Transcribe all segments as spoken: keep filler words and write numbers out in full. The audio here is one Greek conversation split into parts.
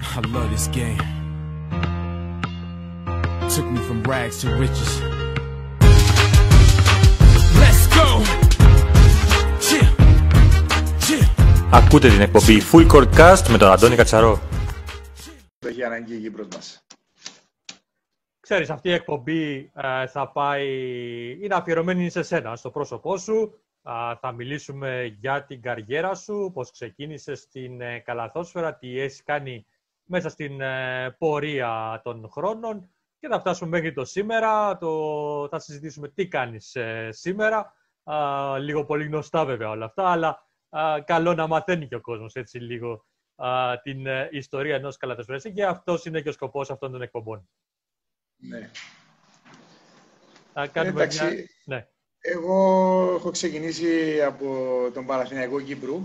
I love this game. Took me from rags to riches. Let's go. Yeah. Yeah. Ακούτε την εκπομπή Full Court Cast με τον Αντώνη Κατσαρό. Έχει ανάγκη η Κύπρος μας. Ξέρεις, αυτή η εκπομπή ε, θα πάει, είναι αφιερωμένη σε σένα, στο πρόσωπό σου. Ε, θα μιλήσουμε για την καριέρα σου, πώς ξεκίνησες στην ε, καλαθόσφαιρα, τι έχεις κάνει μέσα στην ε, πορεία των χρόνων και θα φτάσουμε μέχρι το σήμερα. Το, θα συζητήσουμε τι κάνεις ε, σήμερα. Ε, λίγο πολύ γνωστά βέβαια όλα αυτά, αλλά ε, καλό να μαθαίνει και ο κόσμος έτσι λίγο ε, την ε, ιστορία ενός καλαθοσφαιριστή και αυτός είναι και ο σκοπός αυτών των εκπομπών. Ναι. Θα κάνουμε Εντάξει, μια... ναι. Εγώ έχω ξεκινήσει από τον Παναθηναϊκό Κύπρου.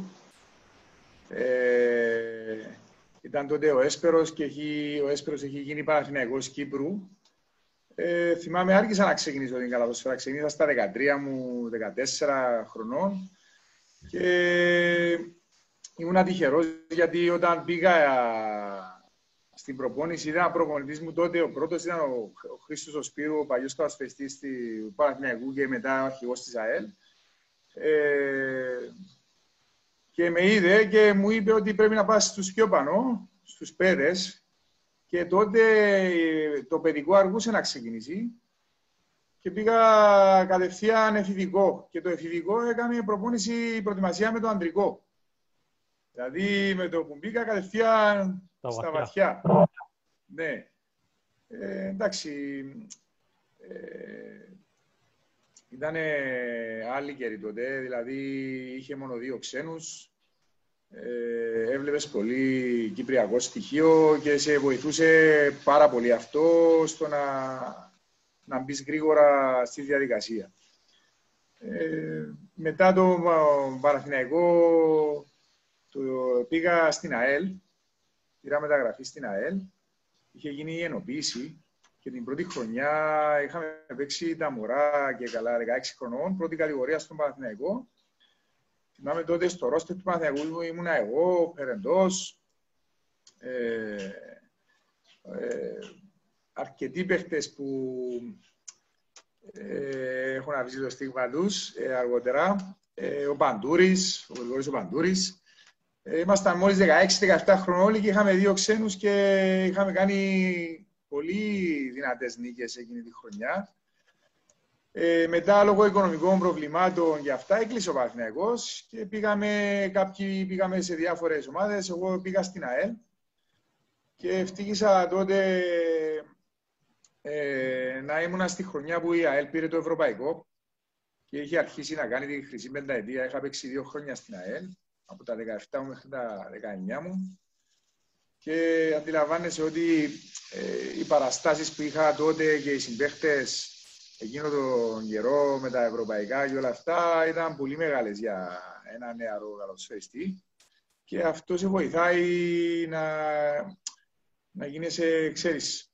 Ε, ήταν τότε ο Έσπερος και έχει, ο Έσπερος έχει γίνει Παναθηναϊκός Κύπρου. Ε, θυμάμαι, άρχισα να ξεκινήσω την καλαθόσφαιρα. Ξεκίνησα στα δεκατρία μου, δεκατέσσερα χρονών. Και ήμουν τυχερός γιατί όταν πήγα στην προπόνηση, ήταν προπονητής μου τότε, ο πρώτος ήταν ο, ο Χρήστος ο Σπύρου, ο παλιός κατασφαιστής του Παναθηναϊκού και μετά ο αρχηγός της ΑΕΛ. Ε, και με είδε και μου είπε ότι πρέπει να πας στους πιο πανώ, στους παιδες. Και τότε το παιδικό αργούσε να ξεκινήσει και πήγα κατευθείαν εφηβικό. Και το εφηβικό έκανε προπόνηση, προετοιμασία με το αντρικό. Δηλαδή με το που μπήκα κατευθείαν στα βαθιά. Ναι. Ε, εντάξει. Ε, ήταν άλλη καιρή τότε. Δηλαδή είχε μόνο δύο ξένους. Ε, έβλεπες πολύ κυπριακό στοιχείο και σε βοηθούσε πάρα πολύ αυτό στο να, να μπεις γρήγορα στη διαδικασία. Ε, μετά το Παναθηναϊκό το, πήγα στην ΑΕΛ. Πήρα μεταγραφή στην ΑΕΛ, είχε γίνει η ενοποίηση και την πρώτη χρονιά είχαμε παίξει τα μωρά και καλά δεκαέξι χρονών, πρώτη κατηγορία στον Παναθηναϊκό. Θυμάμαι τότε στο ρόστερ του Παναθηναϊκού ήμουνα εγώ, ο Περεντός, ε, ε, αρκετοί παίχτες που ε, έχουν αφήσει το στίγμα τους ε, αργότερα, ε, ο Παντούρης, ο Γρηγόρης ο Παντούρης. Ήμασταν μόλις δεκαέξι δεκαεπτά χρονών και είχαμε δύο ξένους και είχαμε κάνει πολύ δυνατές νίκες εκείνη τη χρονιά. Ε, μετά, λόγω οικονομικών προβλημάτων και αυτά, έκλεισε ο Παναθηναϊκός και πήγαμε, κάποιοι πήγαμε σε διάφορες ομάδες. Εγώ πήγα στην ΑΕΛ και ευτύχησα τότε ε, να ήμουν στη χρονιά που η ΑΕΛ πήρε το Ευρωπαϊκό και είχε αρχίσει να κάνει τη χρυσή πενταετία. Είχα παίξει δύο χρόνια στην ΑΕΛ, από τα δεκαεπτά μου μέχρι τα δεκαεννιά μου και αντιλαμβάνεσαι ότι ε, οι παραστάσεις που είχα τότε και οι συμπαίχτες εκείνο τον καιρό με τα ευρωπαϊκά και όλα αυτά ήταν πολύ μεγάλες για ένα νεαρό καλαθοσφαιριστή και αυτό σε βοηθάει να, να γίνεσαι, ξέρεις,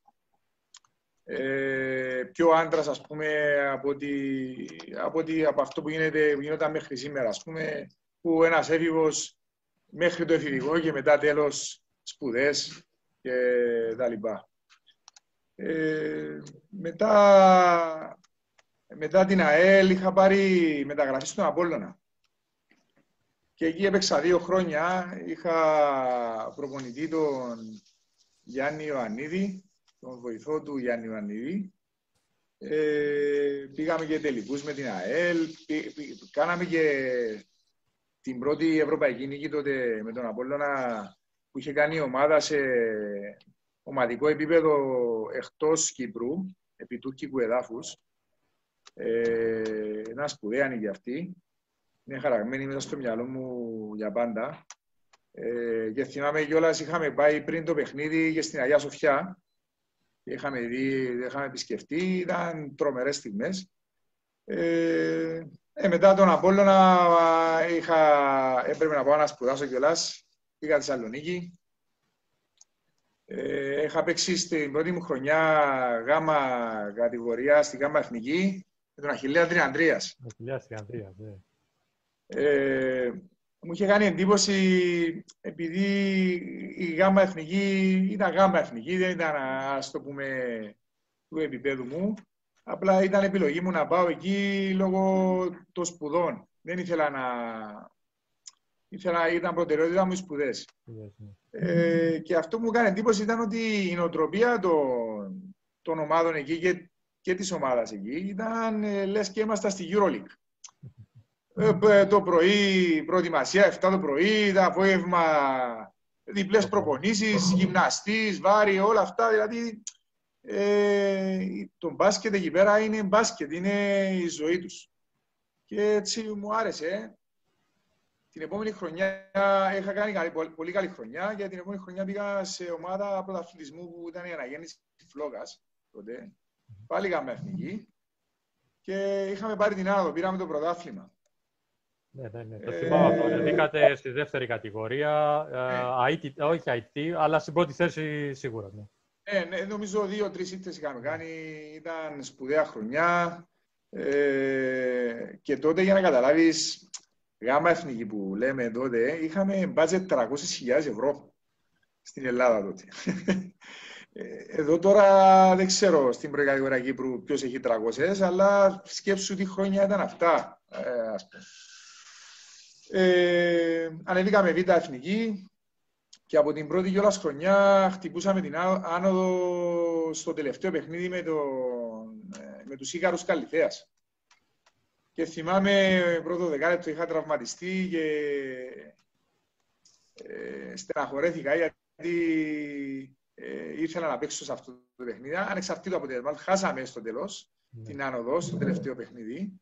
ε, πιο άντρας, ας πούμε, από, ότι, από, ότι, από αυτό που, γίνεται, που γινόταν μέχρι σήμερα, ας πούμε, που ένας έφηβος μέχρι το εφηβικό και μετά τέλος σπουδές και τα λοιπά. Ε, μετά, μετά την ΑΕΛ είχα πάρει μεταγραφή στον Απόλλωνα. Και εκεί έπαιξα δύο χρόνια. Είχα προπονητή τον Γιάννη Ιωαννίδη, τον βοηθό του Γιάννη Ιωαννίδη. Ε, πήγαμε και τελικούς με την ΑΕΛ. Πή, πή, κάναμε και την πρώτη ευρωπαϊκή νίκη τότε με τον Απόλλωνα που είχε κάνει η ομάδα σε ομαδικό επίπεδο εκτός Κύπρου, επί τουρκικού εδάφους. Ε, ένα σπουδαία νίκη αυτή. Είναι χαραγμένη μέσα στο μυαλό μου για πάντα. Ε, και θυμάμαι κιόλας είχαμε πάει πριν το παιχνίδι και στην Αγία Σοφιά. Και είχαμε δει, είχαμε επισκεφτεί, ήταν τρομερές στιγμές. Ε, Ε, μετά τον Απόλλωνα είχα, έπρεπε να πάω να σπουδάσω κιόλας. Πήγα στη Θεσσαλονίκη. Ε, είχα παίξει στην πρώτη μου χρονιά γάμα κατηγορία στη γάμα εθνική με τον Αχιλλέα Τριαντρίας. Αχιλλέας Τριαντρίας, ναι. Ε, μου είχε κάνει εντύπωση επειδή η γάμα εθνική ήταν γάμα εθνική, δεν ήταν, ας το πούμε, του επίπεδου μου. Απλά ήταν επιλογή μου να πάω εκεί λόγω των σπουδών. Δεν ήθελα να... Ήθελα, ήταν προτεραιότητα μου οι σπουδές. Yes, yes. Ε, και αυτό που μου έκανε εντύπωση ήταν ότι η νοοτροπία των, των ομάδων εκεί και, και της ομάδας εκεί ήταν ε, λες και ήμασταν στη EuroLeague. Ε, το πρωί προετοιμασία, εφτά το πρωί, το απόγευμα διπλές προπονήσεις, γυμναστής, βάρη, όλα αυτά. Δηλαδή ε, το μπάσκετ εκεί πέρα είναι μπάσκετ, είναι η ζωή τους. Και έτσι μου άρεσε. Την επόμενη χρονιά είχα κάνει καλή, πολύ, πολύ καλή χρονιά και την επόμενη χρονιά πήγα σε ομάδα πρωταθλητισμού που ήταν η αναγέννηση Φλόγας τότε. Πάλι είχαμε εθνική και είχαμε πάρει την άνοδο, πήραμε το πρωτάθλημα. Ναι, ναι, ναι. Το θυμάμαι αυτό. Ανεβήκατε στη δεύτερη κατηγορία, ναι. ε, όχι άι τι, αλλά στην πρώτη θέση σίγουρα. Ναι, ναι, ναι νομίζω δύο-τρεις ήττες είχαμε κάνει, ήταν σπουδαία χρονιά ε, και τότε για να καταλάβεις, γάμα εθνική που λέμε τότε, είχαμε budget τριακόσιες χιλιάδες ευρώ στην Ελλάδα τότε. Εδώ τώρα δεν ξέρω στην προεκατηγορία Κύπρου ποιος έχει τριακόσιες, αλλά σκέψου τι χρόνια ήταν αυτά, ε, ας πούμε. Ε, ανεβήκαμε β' εθνική και από την πρώτη κιόλας χρονιά χτυπούσαμε την άνοδο στο τελευταίο παιχνίδι με, το, με τους Ίκαρους Καλυθέας. Και θυμάμαι πρώτο δεκάλεπτο είχα τραυματιστεί και ε, στεναχωρέθηκα γιατί ε, ήθελα να παίξω σε αυτό το παιχνίδι. Ανεξαρτήτου αποτέλεσμα, χάσαμε στο τέλος mm. την άνοδο στο τελευταίο παιχνίδι.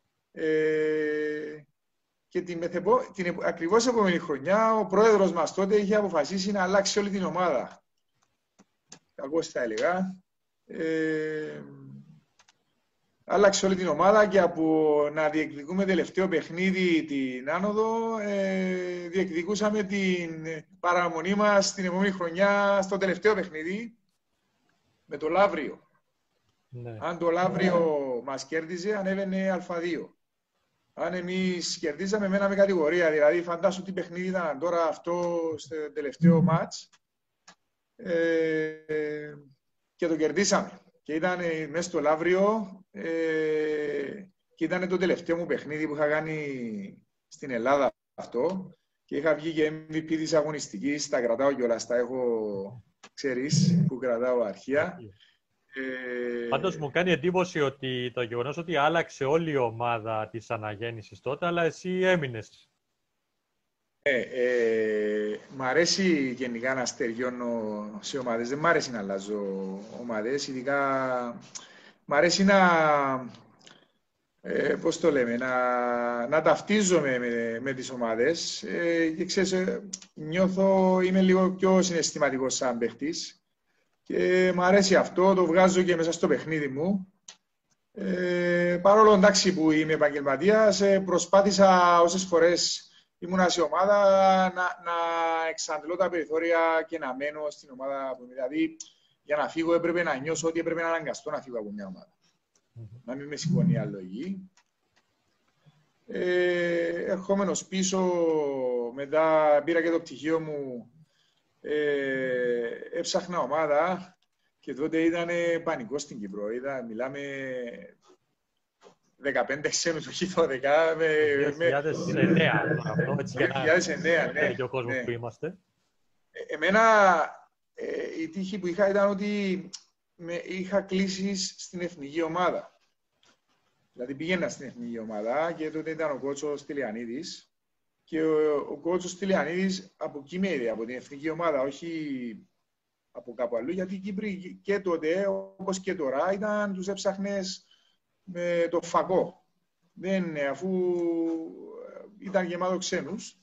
Ε, και την, μεθεπό, την ακριβώς επόμενη χρονιά ο πρόεδρος μας τότε είχε αποφασίσει να αλλάξει όλη την ομάδα. Κακώς θα έλεγα. Ε, Άλλαξε όλη την ομάδα και από να διεκδικούμε τελευταίο παιχνίδι την άνοδο, ε, διεκδικούσαμε την παραμονή μας την επόμενη χρονιά στο τελευταίο παιχνίδι με το Λαύριο. Ναι. Αν το Λαύριο ναι. μας κέρδιζε, ανέβαινε Α2. Αν εμείς κερδίζαμε, μέναμε κατηγορία. Δηλαδή, φαντάσου τι παιχνίδι ήταν τώρα αυτό στο τελευταίο μάτς. Ε, και το κερδίσαμε. Και ήταν μέσα στο Λαύριο ε, και ήταν το τελευταίο μου παιχνίδι που είχα κάνει στην Ελλάδα αυτό και είχα βγει και εμ βι πι της αγωνιστικής, τα κρατάω κιόλας, τα έχω, ξέρεις, που κρατάω αρχεία. Ε, Πάντως μου κάνει εντύπωση ότι το γεγονός ότι άλλαξε όλη η ομάδα της αναγέννησης τότε, αλλά εσύ έμεινες. Ε, ε, μ' αρέσει γενικά να στεριώνω σε ομάδες. Δεν μ' αρέσει να αλλάζω ομάδες. Ειδικά μ' αρέσει να, ε, πώς το λέμε, να, να ταυτίζομαι με, με τις ομάδες. Ε, και ξέρεις, ε, νιώθω, είμαι λίγο πιο συναισθηματικός σαν παίχτης. Και μ' αρέσει αυτό, το βγάζω και μέσα στο παιχνίδι μου. Ε, παρόλο εντάξει που είμαι επαγγελματίας, ε, προσπάθησα όσες φορές ήμουνα σε ομάδα να, να εξαντλώ τα περιθώρια και να μένω στην ομάδα. Δηλαδή, για να φύγω έπρεπε να νιώσω ότι έπρεπε να αναγκαστώ να φύγω από μια ομάδα. Mm-hmm. Να μην με σηκώνει άλλο εκεί. Ε, ερχόμενος πίσω, μετά πήρα και το πτυχίο μου, ε, έψαχνα ομάδα και τότε ήταν πανικό στην Κύπρο. Είδα, μιλάμε δεκαπέντε ξένους, όχι δώδεκα. δύο χιλιάδες εννέα αυτό, έτσι δύο χιλιάδες εννέα, ναι. Και ο κόσμος ναι. που είμαστε. Εμένα ε, η τύχη που είχα ήταν ότι με, είχα κλήσεις στην εθνική ομάδα. Δηλαδή πήγαινα στην εθνική ομάδα και τότε ήταν ο κότσος Τηλιανίδης και ο, ο κότσος Τηλιανίδης από εκεί με είδε, από την εθνική ομάδα, όχι από κάπου αλλού, γιατί οι Κύπροι και τότε, όπως και τώρα, ήταν, τους έψαχνες με το φακό. Δεν, αφού ήταν γεμάτο ξένους.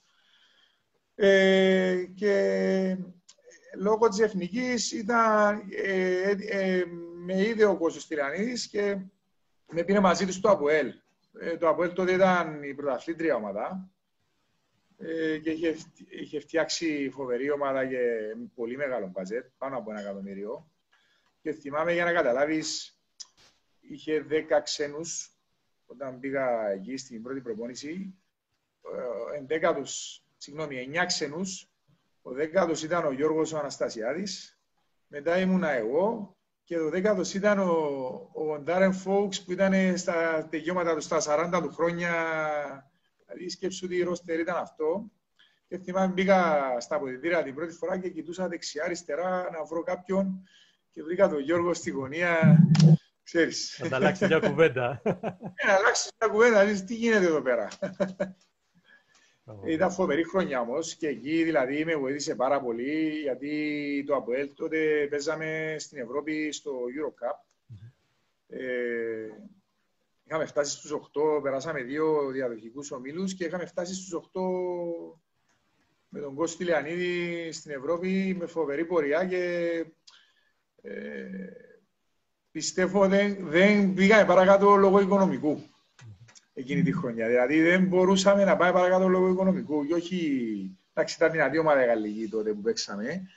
Ε, και λόγω της εθνικής ήταν, ε, ε, με είδε ο Κώστας Τηλιανίδης και με πήρε μαζί του στο ΑΠΟΕΛ. Ε, το ΑΠΟΕΛ τότε ήταν η πρωταθλήτρια ομάδα ε, και είχε, είχε φτιάξει φοβερή ομάδα και πολύ μεγάλο μπατζέτ, πάνω από ένα εκατομμύριο. Και θυμάμαι, για να καταλάβεις, είχε δέκα ξένους όταν πήγα εκεί στην πρώτη προπόνηση ενδέκατους, συγγνώμη, εννιά ξενούς. Ο δέκατος ήταν ο Γιώργος ο Αναστασιάδης. Μετά ήμουνα εγώ. Και ο δέκατος ήταν ο, ο Ντάρεν Φόουξ που ήταν στα τελειώματα του, στα σαράντα του χρόνια. Δηλαδή σκέψου ότι η ρόστερ ήταν αυτό. Και θυμάμαι μπήκα στα αποδυτήρια την πρώτη φορά και κοιτούσα δεξιά-αριστερά να βρω κάποιον και βρήκα τον Γιώργο στη γωνία. Ξέρεις. Να αλλάξει μια κουβέντα. Να αλλάξει μια κουβέντα, δηλαδή τι γίνεται εδώ πέρα. Ήταν φοβερή χρονιά όμως και εκεί δηλαδή με βοήθησε πάρα πολύ γιατί το ΑΠΟΕΛ τότε παίζαμε στην Ευρώπη στο EuroCup. Mm-hmm. Ε, είχαμε φτάσει στους οκτώ, περάσαμε δύο διαδοχικούς ομίλους και είχαμε φτάσει στους οκτώ με τον Κώστη Λεανίδη στην Ευρώπη με φοβερή πορεία και ε, πιστεύω δεν, δεν πήγαμε παρακάτω λόγω οικονομικού. Εκείνη τη χρονιά. Δηλαδή δεν μπορούσαμε να πάμε παρακάτω λόγω οικονομικού. Και όχι. Εντάξει, ήταν δυνατή ομάδα γαλλική τότε που παίξαμε.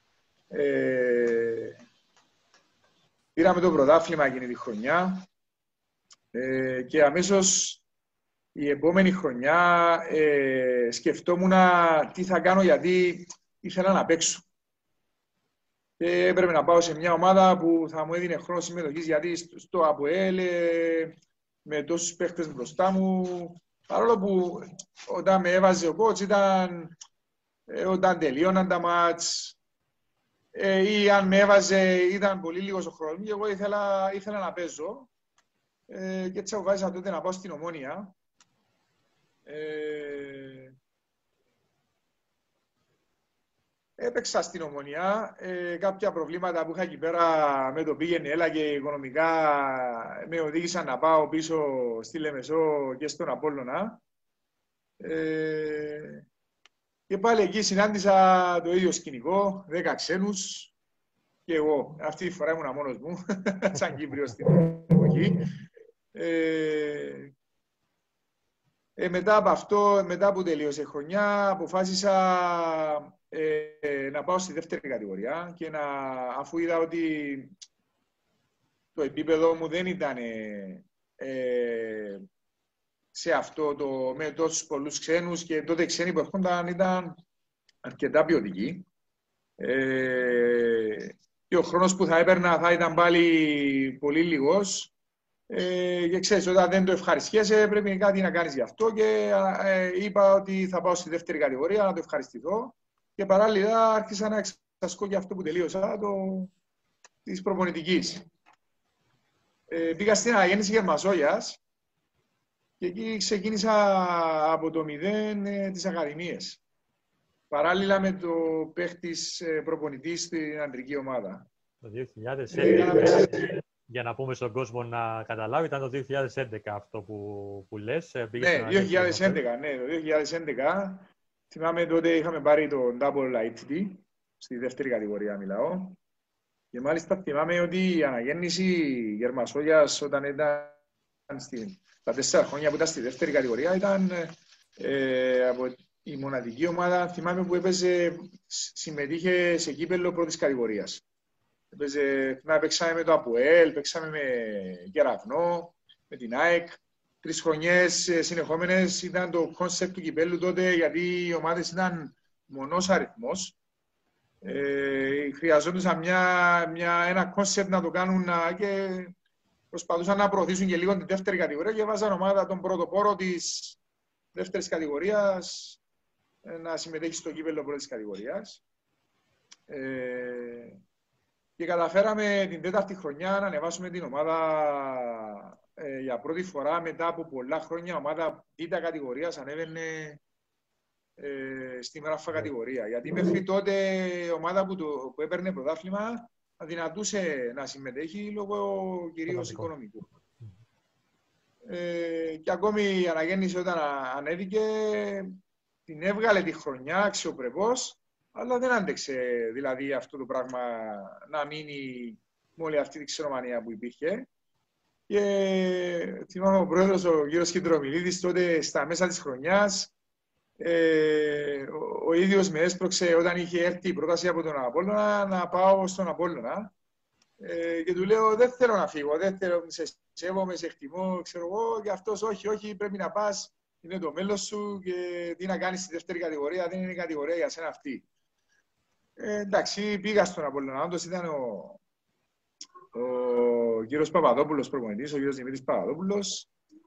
Ε, πήραμε το πρωτάθλημα εκείνη τη χρονιά. Ε, και αμέσως η επόμενη χρονιά ε, σκεφτόμουν τι θα κάνω γιατί ήθελα να παίξω. Και έπρεπε να πάω σε μια ομάδα που θα μου έδινε χρόνο συμμετοχής γιατί στο ΑΠΟΕΛ με τόσους παίχτες μπροστά μου, παρόλο που όταν με έβαζε ο coach ήταν ε, όταν τελείωναν τα μάτς ε, ή αν με έβαζε ήταν πολύ λίγος ο χρόνος και εγώ ήθελα, ήθελα να παίζω ε, και έτσι αποφάσισα τότε να πάω στην Ομόνοια. Ε, Έπαιξα στην Ομονιά. Ε, κάποια προβλήματα που είχα εκεί πέρα με το πήγαινε έλα και οικονομικά με οδήγησαν να πάω πίσω στη Λεμεσό και στον Απόλλωνα. Ε, και πάλι εκεί συνάντησα το ίδιο σκηνικό, δέκα ξένους και εγώ. Αυτή τη φορά ήμουν μόνος μου, σαν Κύπριος στην εποχή. Ε, ε, μετά από αυτό, μετά που τελείωσε η χρονιά, αποφάσισα Ε, να πάω στη δεύτερη κατηγορία και να, αφού είδα ότι το επίπεδο μου δεν ήταν ε, σε αυτό το, με τόσους πολλούς ξένους και τότε οι ξένοι που έρχονταν ήταν αρκετά ποιοτικοί ε, και ο χρόνος που θα έπαιρνα θα ήταν πάλι πολύ λίγος ε, και ξέρεις όταν δεν το ευχαριστιέσαι πρέπει κάτι να κάνεις γι' αυτό και ε, είπα ότι θα πάω στη δεύτερη κατηγορία να το ευχαριστηθώ. Και παράλληλα άρχισα να εξασκώ και αυτό που τελείωσα, το... της προπονητικής. Ε, πήγα στην αναγέννηση Γερμασόγειας και εκεί ξεκίνησα από το μηδέν ε, τις ακαδημίες. Παράλληλα με το παίχτης ε, προπονητής στην αντρική ομάδα. Το δύο χιλιάδες έντεκα, ε, για να πούμε στον κόσμο να καταλάβει, ήταν το δύο χιλιάδες έντεκα αυτό που, που λες. Ναι, δύο χιλιάδες έντεκα, ναι, το δύο χιλιάδες έντεκα. Θυμάμαι τότε είχαμε πάρει το Double άι τι πι, στη δεύτερη κατηγορία μιλάω. Και μάλιστα θυμάμαι ότι η αναγέννηση Γερμασόγειας όταν ήταν στη, τα τέσσερα χρόνια που ήταν στη δεύτερη κατηγορία ήταν ε, από η μοναδική ομάδα, θυμάμαι που έπαιζε, συμμετείχε σε κύπελλο πρώτης κατηγορίας. Έπαιζε, θυμάμαι παίξαμε με το ΑΠΟΕΛ, παίξαμε με Κεραυνό, με την ΑΕΚ. Τρεις χρονιές συνεχόμενες ήταν το κόνσεπτ του κυπέλλου τότε, γιατί οι ομάδες ήταν μονός αριθμός. Ε, χρειαζόντουσαν μια, μια, ένα κόνσεπτ να το κάνουν να, και προσπαθούσαν να προωθήσουν και λίγο την δεύτερη κατηγορία και βάζαν ομάδα τον πρώτο πόρο της δεύτερης κατηγορίας να συμμετέχει στο κύπελλο πρώτης κατηγορίας. Ε, και καταφέραμε την τέταρτη χρονιά να ανεβάσουμε την ομάδα Ε, για πρώτη φορά μετά από πολλά χρόνια ομάδα β' κατηγορίας ανέβαινε ε, στη μράφα κατηγορία. Γιατί μέχρι τότε η ομάδα που, το, που έπαιρνε πρωτάθλημα αδυνατούσε να συμμετέχει λόγω κυρίως οικονομικού. Ε, και ακόμη η αναγέννηση όταν ανέβηκε την έβγαλε τη χρονιά αξιοπρεπώς, αλλά δεν άντεξε δηλαδή αυτό το πράγμα να μείνει με όλη αυτή τη ξενομανία που υπήρχε. Και θυμάμαι ο πρόεδρος, ο κύριος Κεντρομιλίδης, τότε στα μέσα της χρονιάς, ε, ο, ο ίδιος με έσπρωξε όταν είχε έρθει η πρόταση από τον Απόλλωνα να πάω στον Απόλλωνα. Ε, και του λέω: δεν θέλω να φύγω, δεν θέλω, σε σέβομαι, σε εκτιμώ, ξέρω εγώ. Και αυτός: όχι, όχι, πρέπει να πας. είναι το μέλλον σου και τι να κάνεις στη δεύτερη κατηγορία, δεν είναι η κατηγορία για σένα αυτή. Ε, εντάξει, πήγα στον Απόλλωνα, όντως ήταν ο, ο κύριος Παπαδόπουλος προπονητής, ο κύριος Δημήτρης Παπαδόπουλος.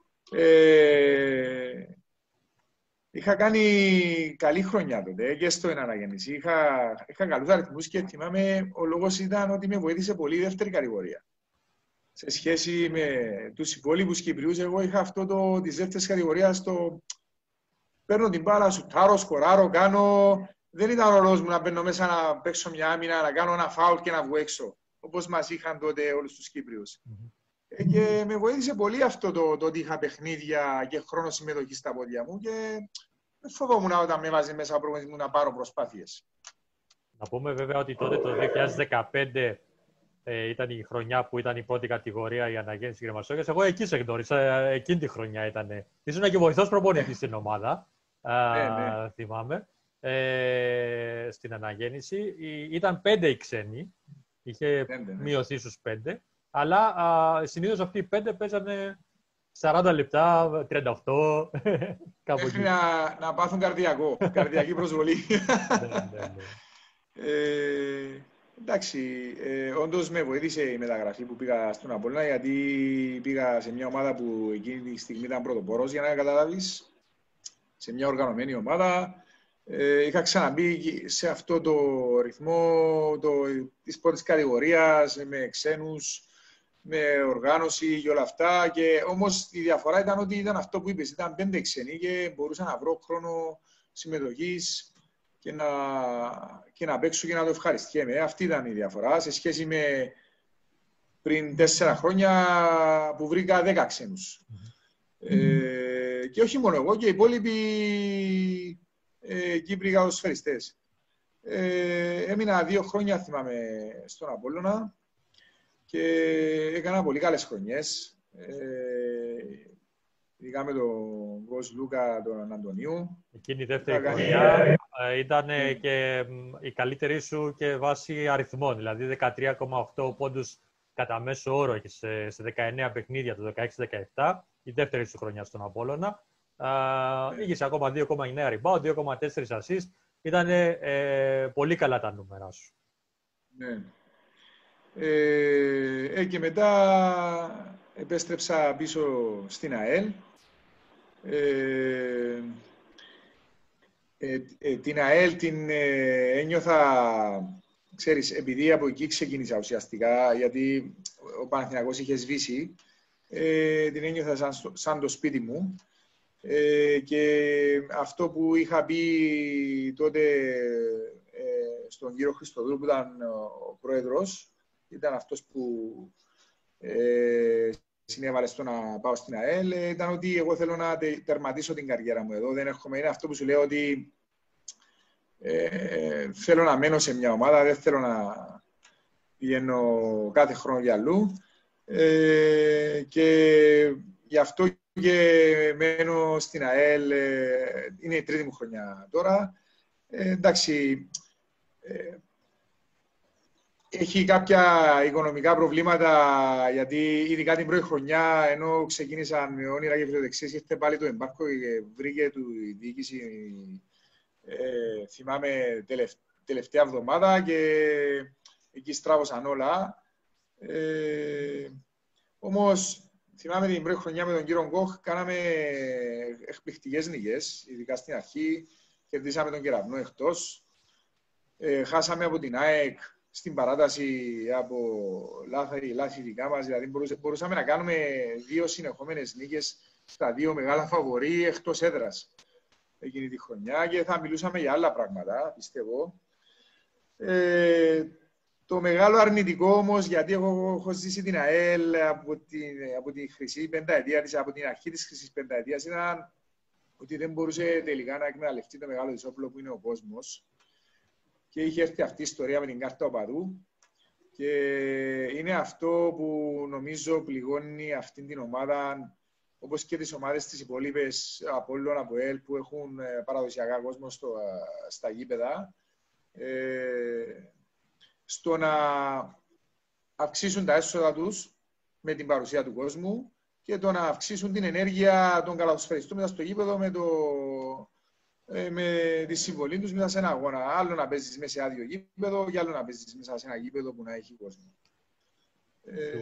Ε, είχα κάνει καλή χρονιά τότε και στο αναγέννηση. Είχα, είχα καλούς αριθμούς και θυμάμαι ο λόγος ήταν ότι με βοήθησε πολύ η δεύτερη κατηγορία. Σε σχέση με τους υπόλοιπους Κυπριούς, εγώ είχα αυτό το, της δεύτερης κατηγορίας, το παίρνω την μπάλα, σουτάρω, σκοράρω, κάνω. Δεν ήταν ο ρόλος μου να μπαίνω μέσα να παίξω μια άμυνα, να κάνω ένα φάουλ και να βγω έξω, όπως μας είχαν τότε όλους τους Κύπριους. Mm-hmm. Ε, και με βοήθησε πολύ αυτό το, το ότι είχα παιχνίδια και χρόνο συμμετοχή στα πόδια μου και δεν φοβόμουν όταν με έβαζε μέσα ο προπονητής μου να πάρω προσπάθειες. Να πούμε βέβαια ότι τότε το δύο χιλιάδες δεκαπέντε ε, ήταν η χρονιά που ήταν η πρώτη κατηγορία η αναγέννηση Κρεμασόγειας. Εγώ εκεί σε γνώρισα, εκείνη τη χρονιά ήταν. Ήσουν και βοηθός προπονητής στην ομάδα, α, ναι, ναι. θυμάμαι. Ε, στην αναγέννηση. Ήταν πέντε οι ξένοι, είχε πέντε, ναι. μειωθεί στους πέντε, αλλά α, συνήθως αυτοί οι πέντε παίζανε σαράντα λεπτά, τριάντα οκτώ, κάπου Μέχρι να, να πάθουν καρδιακό, καρδιακή προσβολή. ναι, ναι, ναι. Ε, εντάξει, ε, όντως με βοήθησε η μεταγραφή που πήγα στον Απόλλωνα, γιατί πήγα σε μια ομάδα που εκείνη τη στιγμή ήταν πρωτοπόρος, για να καταλάβεις, σε μια οργανωμένη ομάδα. Ε, είχα ξαναμπεί σε αυτό το ρυθμό το, της πρώτης κατηγορίας, με ξένους, με οργάνωση και όλα αυτά. Και όμως η διαφορά ήταν ότι ήταν αυτό που είπες, ήταν πέντε ξένοι και μπορούσα να βρω χρόνο συμμετοχής και να, και να παίξω και να το ευχαριστιέμαι. Αυτή ήταν η διαφορά σε σχέση με πριν τέσσερα χρόνια που βρήκα δέκα ξένους. Mm-hmm. Ε, και όχι μόνο εγώ και οι υπόλοιποι Ε, Κύπροι ποδοσφαιριστές. Ε, έμεινα δύο χρόνια, θυμάμαι, στον Απόλλωνα και έκανα πολύ καλές χρονιές. Ε, ειδικά με τον Γκος Λούκα, τον Αντωνίου. Εκείνη η δεύτερη χρονιά ε, ήταν mm. και η καλύτερη σου και βάσει αριθμών. Δηλαδή δεκατρία κόμμα οκτώ πόντους κατά μέσο όρο και σε, σε δεκαεννέα παιχνίδια το δεκαέξι δεκαεπτά. Η δεύτερη σου χρονιά στον Απόλλωνα. Uh, είχες ακόμα δύο κόμμα εννέα rebound, δύο κόμμα τέσσερα assist. Ήταν ε, πολύ καλά τα νούμερα σου. Ναι. Ε, ε, και μετά επέστρεψα πίσω στην ΑΕΛ. Ε, ε, ε, την ΑΕΛ την ε, ένιωθα, ξέρεις, επειδή από εκεί ξεκίνησα ουσιαστικά, γιατί ο Παναθηναϊκός είχε σβήσει, ε, την ένιωθα σαν, σαν το σπίτι μου. Ε, και αυτό που είχα πει τότε ε, στον κύριο Χριστοδούλου που ήταν ο πρόεδρος, ήταν αυτός που ε, συνέβαλε στο να πάω στην ΑΕΛ, ήταν ότι εγώ θέλω να τε, τερματίσω την καριέρα μου εδώ. Δεν έρχομαι, είναι αυτό που σου λέω ότι ε, θέλω να μένω σε μια ομάδα, δεν θέλω να πηγαίνω κάθε χρόνο για αλλού. Ε, και γι' αυτό και μένω στην ΑΕΛ, είναι η τρίτη μου χρονιά τώρα. Ε, εντάξει, ε, έχει κάποια οικονομικά προβλήματα, γιατί ειδικά την πρώτη χρονιά, ενώ ξεκίνησαν με όνειρα και φιλοδεξίες, ήρθε πάλι το εμπάρκο και βρήκε του η διοίκηση, ε, θυμάμαι, τελευ, τελευταία εβδομάδα και εκεί στράβωσαν όλα. Ε, όμως, θυμάμαι την πρώτη χρονιά με τον κύριο Γκοχ, κάναμε εκπληκτικές νίκες, ειδικά στην αρχή. Κερδίσαμε τον Κεραυνό εκτός. Ε, χάσαμε από την ΑΕΚ στην παράταση από λάθη, λάθη δικά μας. Δηλαδή μπορούσαμε να κάνουμε δύο συνεχόμενες νίκες στα δύο μεγάλα φαβορί εκτός έδρας εκείνη τη χρονιά και θα μιλούσαμε για άλλα πράγματα, πιστεύω. Ε, Το μεγάλο αρνητικό όμως, γιατί εγώ έχω ζήσει την ΑΕΛ από, την, από τη χρυσή πενταετία της, από την αρχή της χρυσής πενταετίας, ήταν ότι δεν μπορούσε τελικά να εκμεταλλευτεί το μεγάλο της όπλο που είναι ο κόσμος. Και είχε έρθει αυτή η ιστορία με την κάρτα οπαδού. Και είναι αυτό που νομίζω πληγώνει αυτή την ομάδα, όπως και τις ομάδες της υπόλοιπες Απόλλων, από ΕΛ, που έχουν παραδοσιακά κόσμο στο, στα γήπεδα. Ε, στο να αυξήσουν τα έσοδα τους με την παρουσία του κόσμου και το να αυξήσουν την ενέργεια των καλαθοσφαιριστών μέσα στο γήπεδο με, το, ε, με τη συμβολή τους μέσα σε ένα αγώνα. Άλλο να παίζεις μέσα σε άδειο γήπεδο και άλλο να παίζεις μέσα σε ένα γήπεδο που να έχει κόσμο. Ε,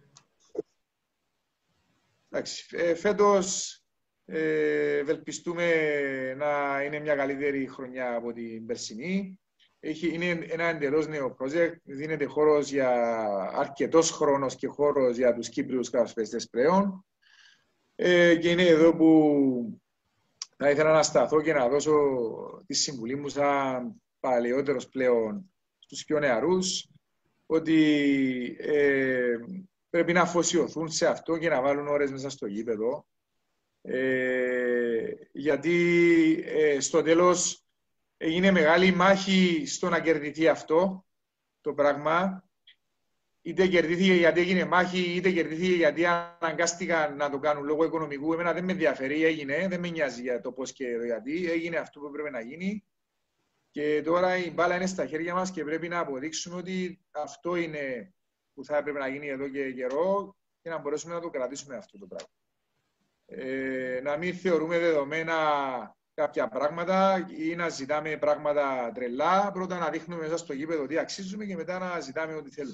εντάξει, ε, φέτος ε, ευελπιστούμε να είναι μια καλύτερη χρονιά από την περσινή. Έχει, είναι ένα εντελώς νέο project, δίνεται χώρος για αρκετός χρόνος και χώρος για τους Κύπριους καλαθοσφαιριστές πλέον. Ε, και είναι εδώ που θα ήθελα να σταθώ και να δώσω τη συμβουλή μου σαν παλαιότερος πλέον στους πιο νεαρούς, ότι ε, πρέπει να αφοσιωθούν σε αυτό και να βάλουν ώρες μέσα στο γήπεδο. Ε, γιατί ε, στο τέλος έγινε μεγάλη μάχη στο να κερδιθεί αυτό το πράγμα. Είτε κερδίθηκε γιατί έγινε μάχη, είτε κερδίθηκε γιατί αναγκάστηκαν να το κάνουν λόγω οικονομικού. Εμένα δεν με ενδιαφέρει, έγινε, δεν με νοιάζει για το πώς και το γιατί. Έγινε αυτό που έπρεπε να γίνει. Και τώρα η μπάλα είναι στα χέρια μας και πρέπει να αποδείξουμε ότι αυτό είναι που θα έπρεπε να γίνει εδώ και καιρό και να μπορέσουμε να το κρατήσουμε αυτό το πράγμα. Ε, να μην θεωρούμε δεδομένα κάποια πράγματα ή να ζητάμε πράγματα τρελά. Πρώτα να δείχνουμε μέσα στο γήπεδο τι αξίζουμε και μετά να ζητάμε ό,τι θέλουμε.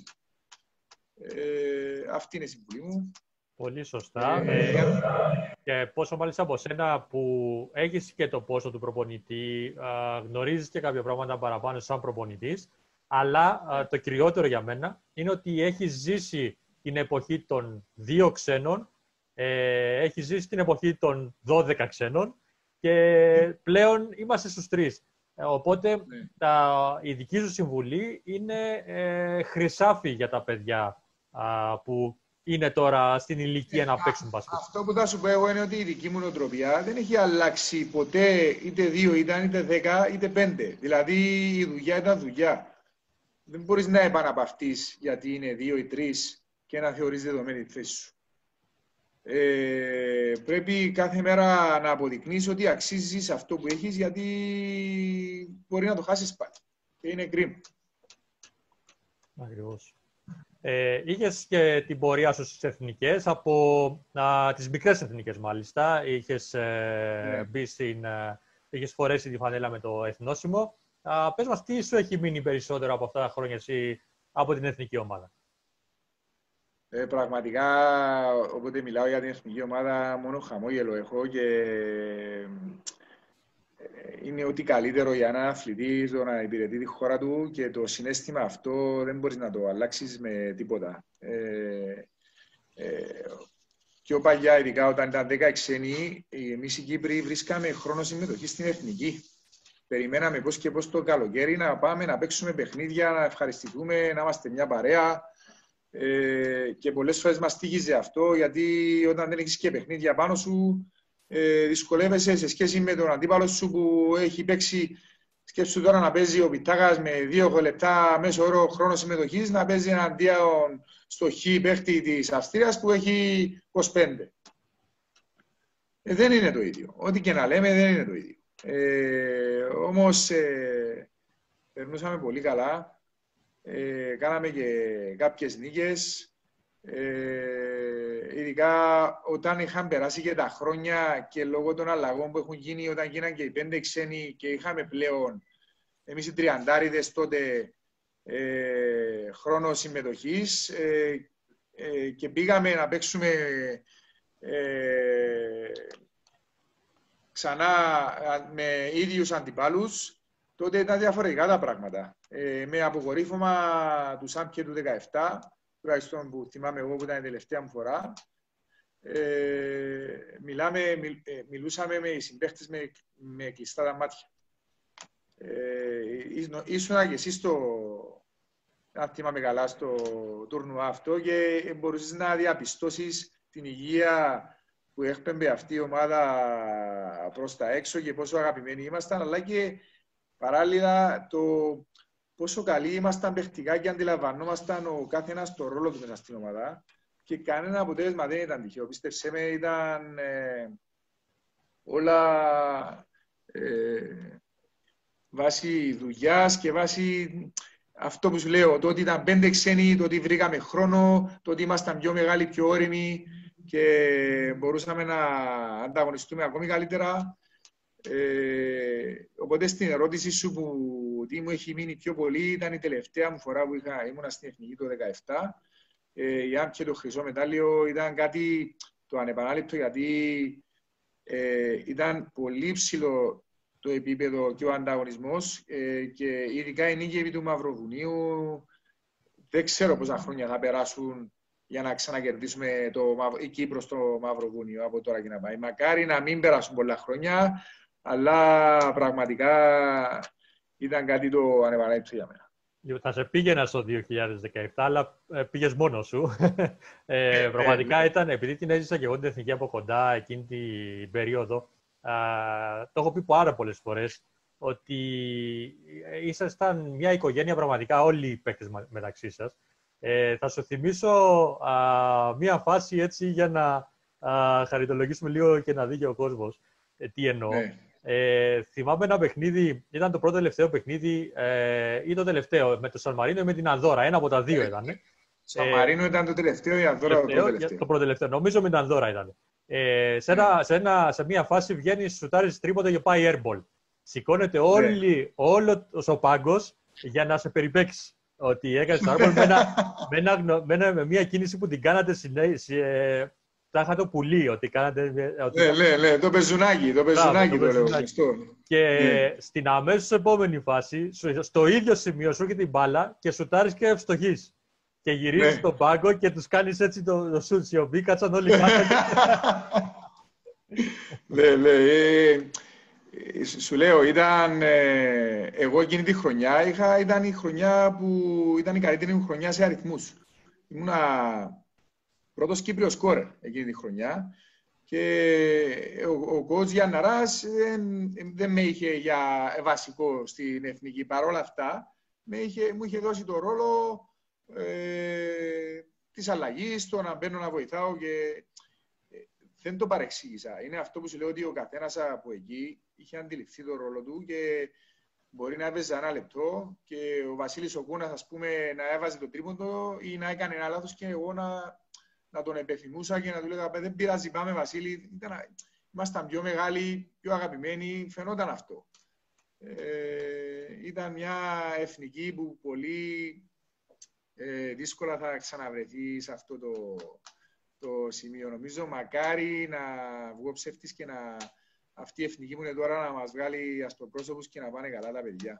Ε, αυτή είναι η συμβουλή μου. Πολύ σωστά. Ε, ε, και πόσο μάλιστα από σένα που έχεις και το πόσο του προπονητή, α, γνωρίζεις και κάποια πράγματα παραπάνω σαν προπονητής, αλλά α, το κυριότερο για μένα είναι ότι έχεις ζήσει την εποχή των δύο ξένων, ε, έχεις ζήσει την εποχή των δώδεκα ξένων και πλέον είμαστε στους τρεις. Ε, οπότε ναι. τα, η δική σου συμβουλή είναι ε, χρυσάφι για τα παιδιά α, που είναι τώρα στην ηλικία ε, να παίξουν μπάσκετ. Αυτό που θα σου πω εγώ είναι ότι η δική μου νοοτροπία δεν έχει αλλάξει ποτέ, είτε δύο ήταν, είτε δέκα, είτε πέντε. Δηλαδή η δουλειά ήταν δουλειά. Δεν μπορείς να επαναπαυτείς γιατί είναι δύο ή τρεις και να θεωρείς δεδομένη τη θέση σου. Ε, πρέπει κάθε μέρα να αποδεικνύεις ότι αξίζεις αυτό που έχεις, γιατί μπορεί να το χάσεις πάλι. Και είναι κρίμα. Ακριβώς. Ε, είχες και την πορεία σου στις εθνικές, από α, τις μικρές εθνικές μάλιστα. Είχες, ε, ναι. μπει στην, ε, είχες φορέσει τη φανέλα με το εθνόσημο. Α, πες μας, τι σου έχει μείνει περισσότερο από αυτά τα χρόνια εσύ από την εθνική ομάδα? Ε, πραγματικά, όποτε μιλάω για την εθνική ομάδα, μόνο χαμόγελο έχω και είναι ό,τι καλύτερο για έναν αθλητή το να υπηρετεί τη χώρα του και το συναίσθημα αυτό δεν μπορείς να το αλλάξεις με τίποτα. Ε, ε, πιο παλιά, ειδικά όταν ήταν δέκα ξένοι, εμείς οι Κύπροι βρίσκαμε χρόνο συμμετοχή στην εθνική. Περιμέναμε πώς και πώς το καλοκαίρι να πάμε να παίξουμε παιχνίδια, να ευχαριστηθούμε, να είμαστε μια παρέα. Ε, και πολλές φορές μας τύχιζε αυτό, γιατί όταν δεν έχεις και παιχνίδια πάνω σου, ε, δυσκολεύεσαι σε σχέση με τον αντίπαλο σου που έχει παίξει. Σκέψου τώρα να παίζει ο Πιτάκας με δύο λεπτά μέσο όρο χρόνο συμμετοχής, να παίζει εναντίον στο χ παίχτη της Αυστρίας που έχει είκοσι πέντε. Ε, δεν είναι το ίδιο. Ό,τι και να λέμε δεν είναι το ίδιο. Ε, όμως ε, περνούσαμε πολύ καλά. Ε, κάναμε και κάποιες νίκες, ε, ειδικά όταν είχαν περάσει και τα χρόνια και λόγω των αλλαγών που έχουν γίνει όταν γίναν και οι πέντε ξένοι και είχαμε πλέον εμείς οι τριαντάριδες τότε ε, χρόνο συμμετοχής ε, ε, και πήγαμε να παίξουμε ε, ξανά με ίδιους αντιπάλους. Τότε ήταν διαφορετικά τα πράγματα. Ε, με αποκορύφωμα του ΣΑΜΚΕ του δεκαεπτά, τουλάχιστον που θυμάμαι εγώ που ήταν η τελευταία μου φορά, ε, μιλάμε, μιλ, ε, μιλούσαμε με οι συμπαίχτες με, με κλειστά τα μάτια. Ε, ήσουνα και εσύ στο, αν θυμάμαι καλά, στο τουρνουά αυτό και μπορούσες να διαπιστώσεις την υγεία που έκπαιμπε αυτή η ομάδα προς τα έξω και πόσο αγαπημένοι ήμασταν, αλλά και παράλληλα, το πόσο καλοί ήμασταν παιχτικά και αντιλαμβανόμασταν ο κάθε ένας το ρόλο του μέσα στην ομάδα και κανένα αποτέλεσμα δεν ήταν τυχαίο. Πίστεψέ με, ήταν ε, όλα ε, βάσει δουλειάς και βάσει αυτό που σου λέω, το ότι ήταν πέντε ξένοι, το ότι βρήκαμε χρόνο, το ότι ήμασταν πιο μεγάλοι, πιο όριμοι, και μπορούσαμε να ανταγωνιστούμε ακόμη καλύτερα. Ε, οπότε στην ερώτηση σου που τι μου έχει μείνει πιο πολύ ήταν η τελευταία μου φορά που είχα, ήμουνα στην Εθνική το δύο χιλιάδες δεκαεπτά. Ε, η άμ και το χρυσό μετάλλιο ήταν κάτι το ανεπανάληπτο, γιατί ε, ήταν πολύ ψηλό το επίπεδο και ο ανταγωνισμός ε, και ειδικά η νίκη επί του Μαυροβουνίου. Δεν ξέρω πόσα χρόνια θα περάσουν για να ξανακερδίσουμε το, η Κύπρο στο Μαυροβούνιο από τώρα και να πάει. Μακάρι να μην περάσουν πολλά χρόνια, αλλά πραγματικά ήταν κάτι το ανεπανάληπτο για μένα. Θα σε πήγαινα στο δύο χιλιάδες δεκαεπτά, αλλά ε, πήγες μόνος σου. ε, πραγματικά ήταν, επειδή την έζησα και εγώ την εθνική από κοντά εκείνη την περίοδο, α, το έχω πει πάρα πολλές φορές, ότι ήσασταν μια οικογένεια πραγματικά όλοι οι παίκτες μεταξύ σας. Ε, θα σου θυμίσω α, μια φάση έτσι για να α, χαριτολογήσουμε λίγο και να δει και ο κόσμος ε, τι εννοώ. Ναι. Ε, θυμάμαι ένα παιχνίδι, ήταν το πρώτο τελευταίο παιχνίδι ε, ή το τελευταίο, με το Σαν Μαρίνο ή με την Ανδώρα. Ένα από τα δύο ήταν. Σαν Μαρίνο ήταν το τελευταίο, η Ανδώρα το πρώτο τελευταίο. Το πρώτο τελευταίο. Νομίζω με την Ανδώρα ήταν. Ε, σε, ένα, σε, ένα, σε μια φάση βγαίνει, σουτάρει τρίποντα και πάει airball. Σηκώνεται όλη, όλο ο πάγκος για να σε περιπέξει. Ότι έκανε το airball με, ένα, με, ένα, με, ένα, με μια κίνηση που την κάνατε συνέχεια. Τα είχα το πουλί, ότι κάνατε... Ότι... Ναι, ναι, ναι, το πεζουνάκι, το πεζουνάκι το, το λέω. Και ναι. Στην αμέσως επόμενη φάση, στο ίδιο σημείο σου έρχεται την μπάλα και σουτάρεις και ευστοχείς. Και γυρίζεις ναι. στον πάγκο και τους κάνεις έτσι το, το σουτ, οι οποίοι κάτσαν όλοι κάτω. Ναι, ναι. Ε, σου λέω, ήταν... Ε, εγώ εκείνη τη χρονιά είχα, ήταν η χρονιά που ήταν η καλύτερη μου χρονιά σε αριθμούς. Ήμουνα... πρώτος Κύπριος σκόρερ εκείνη τη χρονιά και ο, ο coach Γιανναράς δεν, δεν με είχε για βασικό στην εθνική. Παρ' όλα αυτά με είχε, μου είχε δώσει το ρόλο ε, της αλλαγής, το να μπαίνω να βοηθάω και ε, δεν το παρεξήγησα. Είναι αυτό που σου λέω, ότι ο καθένας από εκεί είχε αντιληφθεί το ρόλο του και μπορεί να έβαιζε ένα λεπτό και ο Βασίλης ο Κούνας, ας πούμε, να έβαζε το τρίποντο ή να έκανε ένα λάθος και εγώ να... να τον επιθυμούσα και να του λέγα δεν πειράζει, πάμε Βασίλη. Ήταν, ήμασταν πιο μεγάλοι, πιο αγαπημένοι, φαινόταν αυτό. Ε, ήταν μια εθνική που πολύ ε, δύσκολα θα ξαναβρεθεί σε αυτό το, το σημείο. Νομίζω μακάρι να βγω ψεύτης και να αυτή η εθνική που είναι τώρα να μας βγάλει αστροπρόσωπους και να πάνε καλά τα παιδιά.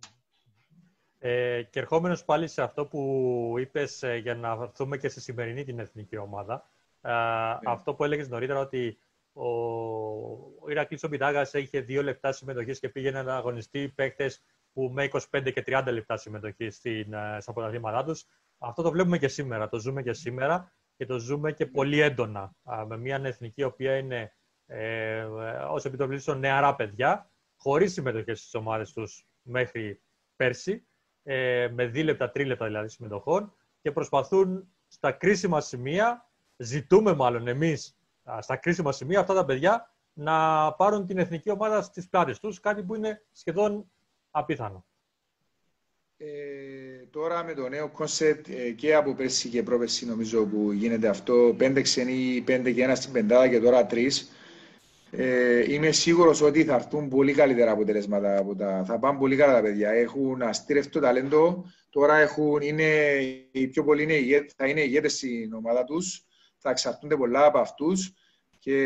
Ε, και ερχόμενος πάλι σε αυτό που είπες ε, για να έρθουμε και στη σημερινή την εθνική ομάδα, ε, yeah. αυτό που έλεγες νωρίτερα ότι ο, ο Ηρακλής ο Μπιτάγας είχε δύο λεπτά συμμετοχής και πήγαινε να αγωνιστεί παίκτες που με είκοσι πέντε και τριάντα λεπτά συμμετοχή στην, στα πρωταθλήματά τους. Αυτό το βλέπουμε και σήμερα, το ζούμε και σήμερα και το ζούμε και πολύ έντονα α, με μια εθνική η οποία είναι ε, ως επιτοπλίστων νεαρά παιδιά, χωρίς συμμετοχές στις ομάδες τους μέχρι πέρσι, ε, με δίλεπτα, τρίλεπτα δηλαδή συμμετοχών και προσπαθούν στα κρίσιμα σημεία, ζητούμε μάλλον εμείς α, στα κρίσιμα σημεία αυτά τα παιδιά να πάρουν την εθνική ομάδα στις πλάτες τους, κάτι που είναι σχεδόν απίθανο. Ε, τώρα με το νέο κόνσεπτ ε, και από πέρσι και πρόπερσι νομίζω που γίνεται αυτό, πέντε ξενοί, πέντε και ένα στην πεντάδα και τώρα τρεις, ε, είμαι σίγουρος ότι θα έρθουν πολύ καλύτερα αποτελέσματα από τα, θα πάνε πολύ καλά τα παιδιά. Έχουν αστήρευτο ταλέντο, τώρα έχουν, είναι, οι πιο πολλοί είναι, θα είναι ηγέτες στην ομάδα τους, θα εξαρτούνται πολλά από αυτούς και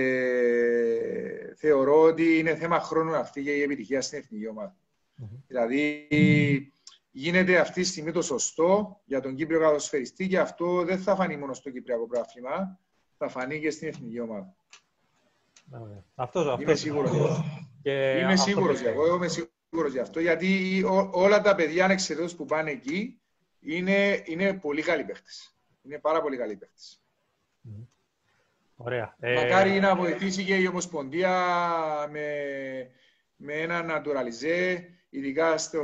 θεωρώ ότι είναι θέμα χρόνου αυτή και η επιτυχία στην εθνική ομάδα. Mm-hmm. Δηλαδή, γίνεται αυτή τη στιγμή το σωστό για τον Κύπριο ποδοσφαιριστή και αυτό δεν θα φανεί μόνο στο Κυπριακό πρωτάθλημα, θα φανεί και στην εθνική ομάδα. Mm-hmm. Αυτό, αυτό είμαι σίγουρος. Και είμαι αυτό σίγουρος για αυτό. Εγώ είμαι σίγουρος γι' αυτό, γιατί ό, όλα τα παιδιά ανεξαιρέτως που πάνε εκεί είναι, είναι πολύ καλοί παίχτες. Είναι πάρα πολύ καλοί παίχτες. Mm-hmm. Ωραία. Μακάρι ε... να βοηθήσει και η Ομοσπονδία με, με ένα νατουραλιζέ, ειδικά στο...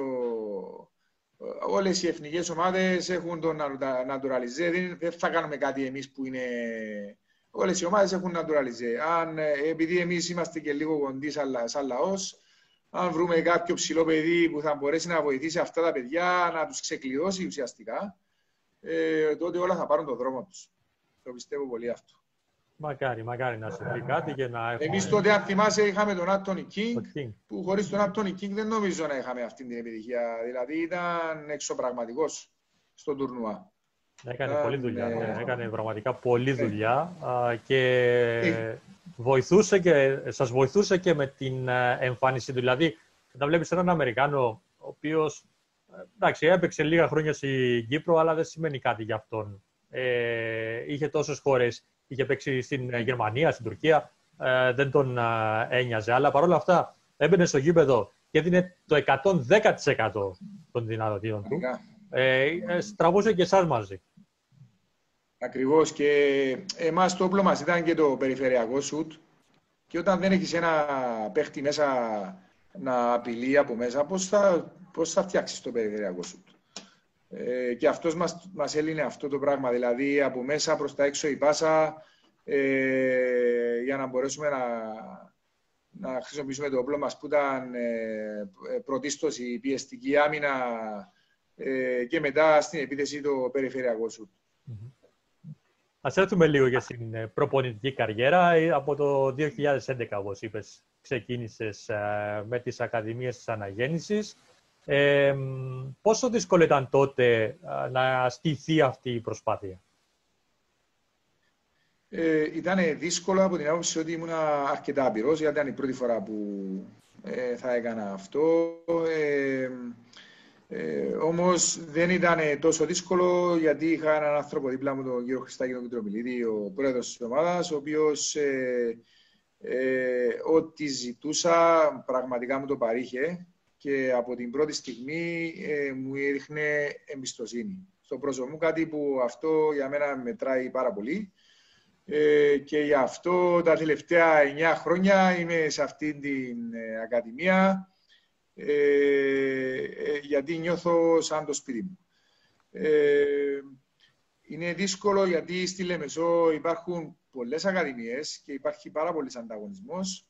Όλες οι εθνικές ομάδες έχουν τον νατουραλιζέ, δεν, δεν θα κάνουμε κάτι εμείς που είναι... Όλες οι ομάδες έχουν νατουραλιζέ. Αν, επειδή εμείς είμαστε και λίγο κοντοί σαν, σαν λαός, αν βρούμε κάποιο ψηλό παιδί που θα μπορέσει να βοηθήσει αυτά τα παιδιά, να τους ξεκλειδώσει ουσιαστικά, ε, τότε όλα θα πάρουν τον δρόμο τους. Το πιστεύω πολύ αυτό. Μακάρι, μακάρι να συμβεί κάτι και να έχουμε... Εμείς τότε, αν θυμάσαι, είχαμε τον Άντονι King, King. που χωρίς τον Άντονι King δεν νομίζω να είχαμε αυτή την επιτυχία. Δηλαδή ήταν εξωπραγματικός στο τουρνουά. Έκανε ήταν, πολλή δουλειά, ε... ναι. Έκανε πραγματικά πολλή δουλειά ε... και ε... βοηθούσε και, σας βοηθούσε και με την εμφάνιση του. Δηλαδή, όταν βλέπεις έναν Αμερικάνο, ο οποίος, εντάξει, έπαιξε λίγα χρόνια στην Κύπρο, αλλά δεν σημαίνει κάτι για αυτόν. Ε, είχε τόσες χώρες, είχε παίξει στην Γερμανία, στην Τουρκία, ε, δεν τον ε, ένοιαζε. Αλλά παρόλα αυτά έμπαινε στο γήπεδο και έδινε το εκατόν δέκα τοις εκατό των δυνατοτήτων του. Ε, ε, τραβούσε και εσάς μαζί. Ακριβώς. Και εμάς το όπλο μας ήταν και το περιφερειακό σουτ. Και όταν δεν έχεις ένα παίχτη μέσα να απειλεί από μέσα, πώς θα, πώς θα φτιάξεις το περιφερειακό σουτ. Ε, και αυτός μας, μας έλυνε αυτό το πράγμα. Δηλαδή από μέσα προς τα έξω η πάσα, ε, για να μπορέσουμε να, να χρησιμοποιήσουμε το όπλο μας που ήταν ε, πρωτίστως η πιεστική άμυνα ε, και μετά στην επίθεση το περιφερειακό σουτ. Mm-hmm. Ας έρθουμε λίγο για την προπονητική καριέρα. Από το δύο χιλιάδες έντεκα, όπως είπες, ξεκίνησες ε, με τις Ακαδημίες της Αναγέννησης. Ε, πόσο δύσκολο ήταν τότε ε, να στηθεί αυτή η προσπάθεια? Ε, ήταν δύσκολο από την άποψη ότι ήμουν αρκετά απειρός, γιατί ήταν η πρώτη φορά που ε, θα έκανα αυτό. Ε, Ε, όμως δεν ήταν τόσο δύσκολο, γιατί είχα έναν άνθρωπο δίπλα μου, τον κύριο Χριστάκη τον Μητρομιλίδη, ο πρόεδρος της ομάδας, ο οποίος ε, ε, ό,τι ζητούσα πραγματικά μου το παρήχε και από την πρώτη στιγμή ε, μου έδειχνε εμπιστοσύνη στο πρόσωπο μου, κάτι που αυτό για μένα μετράει πάρα πολύ. Ε, και γι' αυτό τα τελευταία εννιά χρόνια είμαι σε αυτή την ε, Ακαδημία. Ε, ε, γιατί νιώθω σαν το σπίτι μου. Ε, είναι δύσκολο γιατί στη Λεμεσό υπάρχουν πολλές ακαδημίες και υπάρχει πάρα πολύς ανταγωνισμός.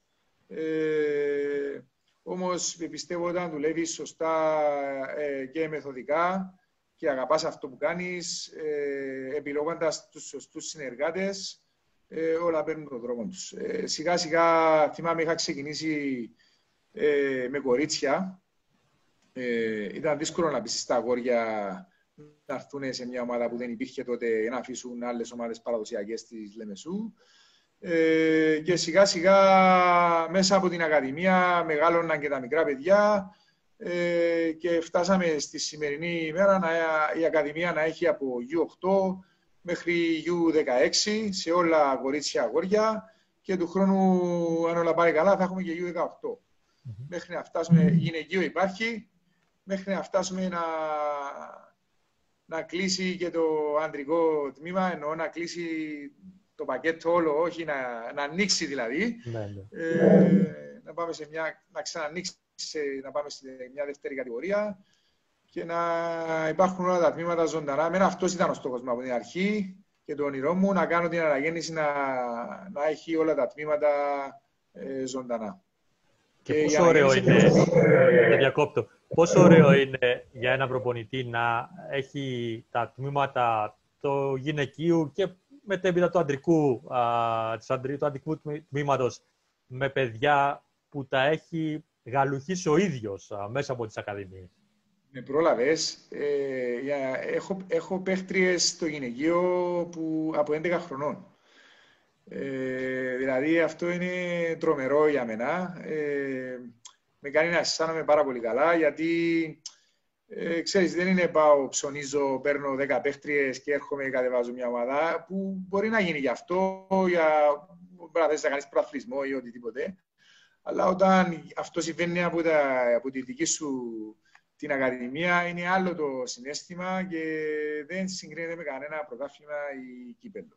Ε, όμως πιστεύω όταν δουλεύεις σωστά ε, και μεθοδικά και αγαπάς αυτό που κάνεις, ε, επιλέγοντας τους σωστούς συνεργάτες, ε, όλα παίρνουν τον δρόμο τους. Ε, σιγά σιγά θυμάμαι είχα ξεκινήσει Ε, με κορίτσια. Ε, ήταν δύσκολο να πεις στα αγόρια να έρθουν σε μια ομάδα που δεν υπήρχε τότε, να αφήσουν άλλες ομάδες παραδοσιακές της Λεμεσού. Ε, και σιγά σιγά μέσα από την Ακαδημία μεγάλωναν και τα μικρά παιδιά ε, και φτάσαμε στη σημερινή ημέρα να, η Ακαδημία να έχει από γιου οκτώ μέχρι γιου δεκαέξι σε όλα κορίτσια αγόρια και του χρόνου, αν όλα πάει καλά, θα έχουμε και γιου δεκαοκτώ. Mm-hmm. Μέχρι να φτάσουμε, γυναικείο υπάρχει, μέχρι να φτάσουμε να, να κλείσει και το ανδρικό τμήμα, εννοώ να κλείσει το πακέτο όλο, όχι να, να ανοίξει δηλαδή. Mm-hmm. Ε, να πάμε σε μια, να ξανανοίξει, να πάμε σε μια δεύτερη κατηγορία και να υπάρχουν όλα τα τμήματα ζωντανά. Εμένα αυτός ήταν ο στόχος μου από την αρχή και το όνειρό μου, να κάνω την αναγέννηση να, να έχει όλα τα τμήματα ε, ζωντανά. Και, και πόσο ωραίο είναι, για διακόπτω, πόσο ωραίο είναι για ένα προπονητή να έχει τα τμήματα του γυναικείου και μετέπειτα του αντρικού, α, του αντρικού τμήματος με παιδιά που τα έχει γαλουχίσει ο ίδιος α, μέσα από τις ακαδημίες. Με πρόλαβες. Ε, για, έχω, έχω παίχτριες στο γυναικείο που, από έντεκα χρονών. Ε, δηλαδή αυτό είναι τρομερό για μένα. Ε, με κάνει να αισθάνομαι πάρα πολύ καλά, γιατί ε, ξέρεις, δεν είναι πάω, ψωνίζω, παίρνω δέκα παίχτριες και έρχομαι και κατεβάζω μια ομάδα, που μπορεί να γίνει γι' αυτό, για να θες να κάνεις προαθλισμό ή οτιδήποτε. Αλλά όταν αυτό συμβαίνει από, τα, από τη δική σου την Ακαδημία, είναι άλλο το συναίσθημα και δεν συγκρίνεται με κανένα πρωτάθλημα ή κύπελλο.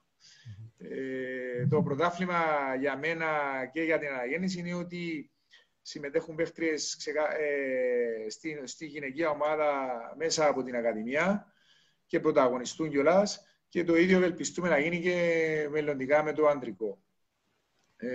Ε, το πρωτάθλημα για μένα και για την αναγέννηση είναι ότι συμμετέχουν παίχτριες ξεκα... ε, στη, στη γυναικεία ομάδα μέσα από την Ακαδημία και πρωταγωνιστούν κιόλας, και το ίδιο ευελπιστούμε να γίνει και μελλοντικά με το αντρικό. Ε,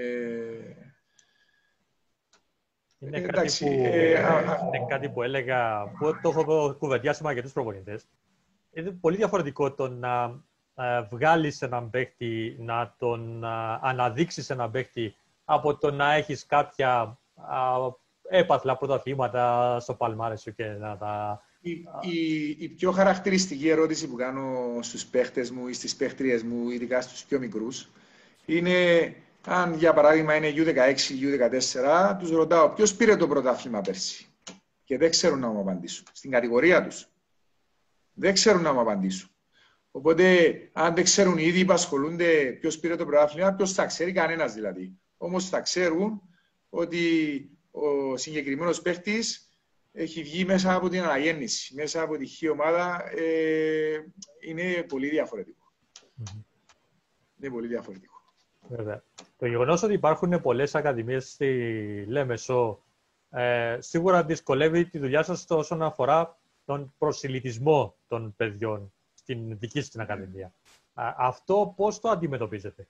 είναι, ε, κάτι που, ε, είναι κάτι που έλεγα, που το έχω κουβεντιάσει με αρκετούς προπονητές. Είναι πολύ διαφορετικό το να ε, βγάλεις έναν παίχτη, να τον ε, αναδείξεις έναν παίχτη από το να έχεις κάποια ε, έπαθλα πρωταθλήματα στο παλμάρι σου και να τα... Η, η, η πιο χαρακτηριστική ερώτηση που κάνω στους παίχτες μου ή στις παίχτριες μου, ειδικά στους πιο μικρούς, είναι αν για παράδειγμα είναι γιου δεκαέξι, γιου δεκατέσσερα, τους ρωτάω ποιος πήρε το πρωτάθλημα πέρσι. Και δεν ξέρουν να μου απαντήσουν. Στην κατηγορία τους. Δεν ξέρουν να μου απαντήσουν. Οπότε, αν δεν ξέρουν οι ίδιοι που ασχολούνται ποιος πήρε το πρωτάθλημα, ποιος θα ξέρει, κανένας δηλαδή. Όμως θα ξέρουν ότι ο συγκεκριμένος παίχτης έχει βγει μέσα από την αναγέννηση, μέσα από τη χ ομάδα, ε, είναι πολύ διαφορετικό. Mm-hmm. Είναι πολύ διαφορετικό. Βέβαια. Το γεγονός ότι υπάρχουν πολλές ακαδημίες στη Λέμεσο ε, σίγουρα δυσκολεύει τη δουλειά σας όσον αφορά τον προσιλητισμό των παιδιών στην δική σας την ακαδημία. Mm. Αυτό πώς το αντιμετωπίζετε?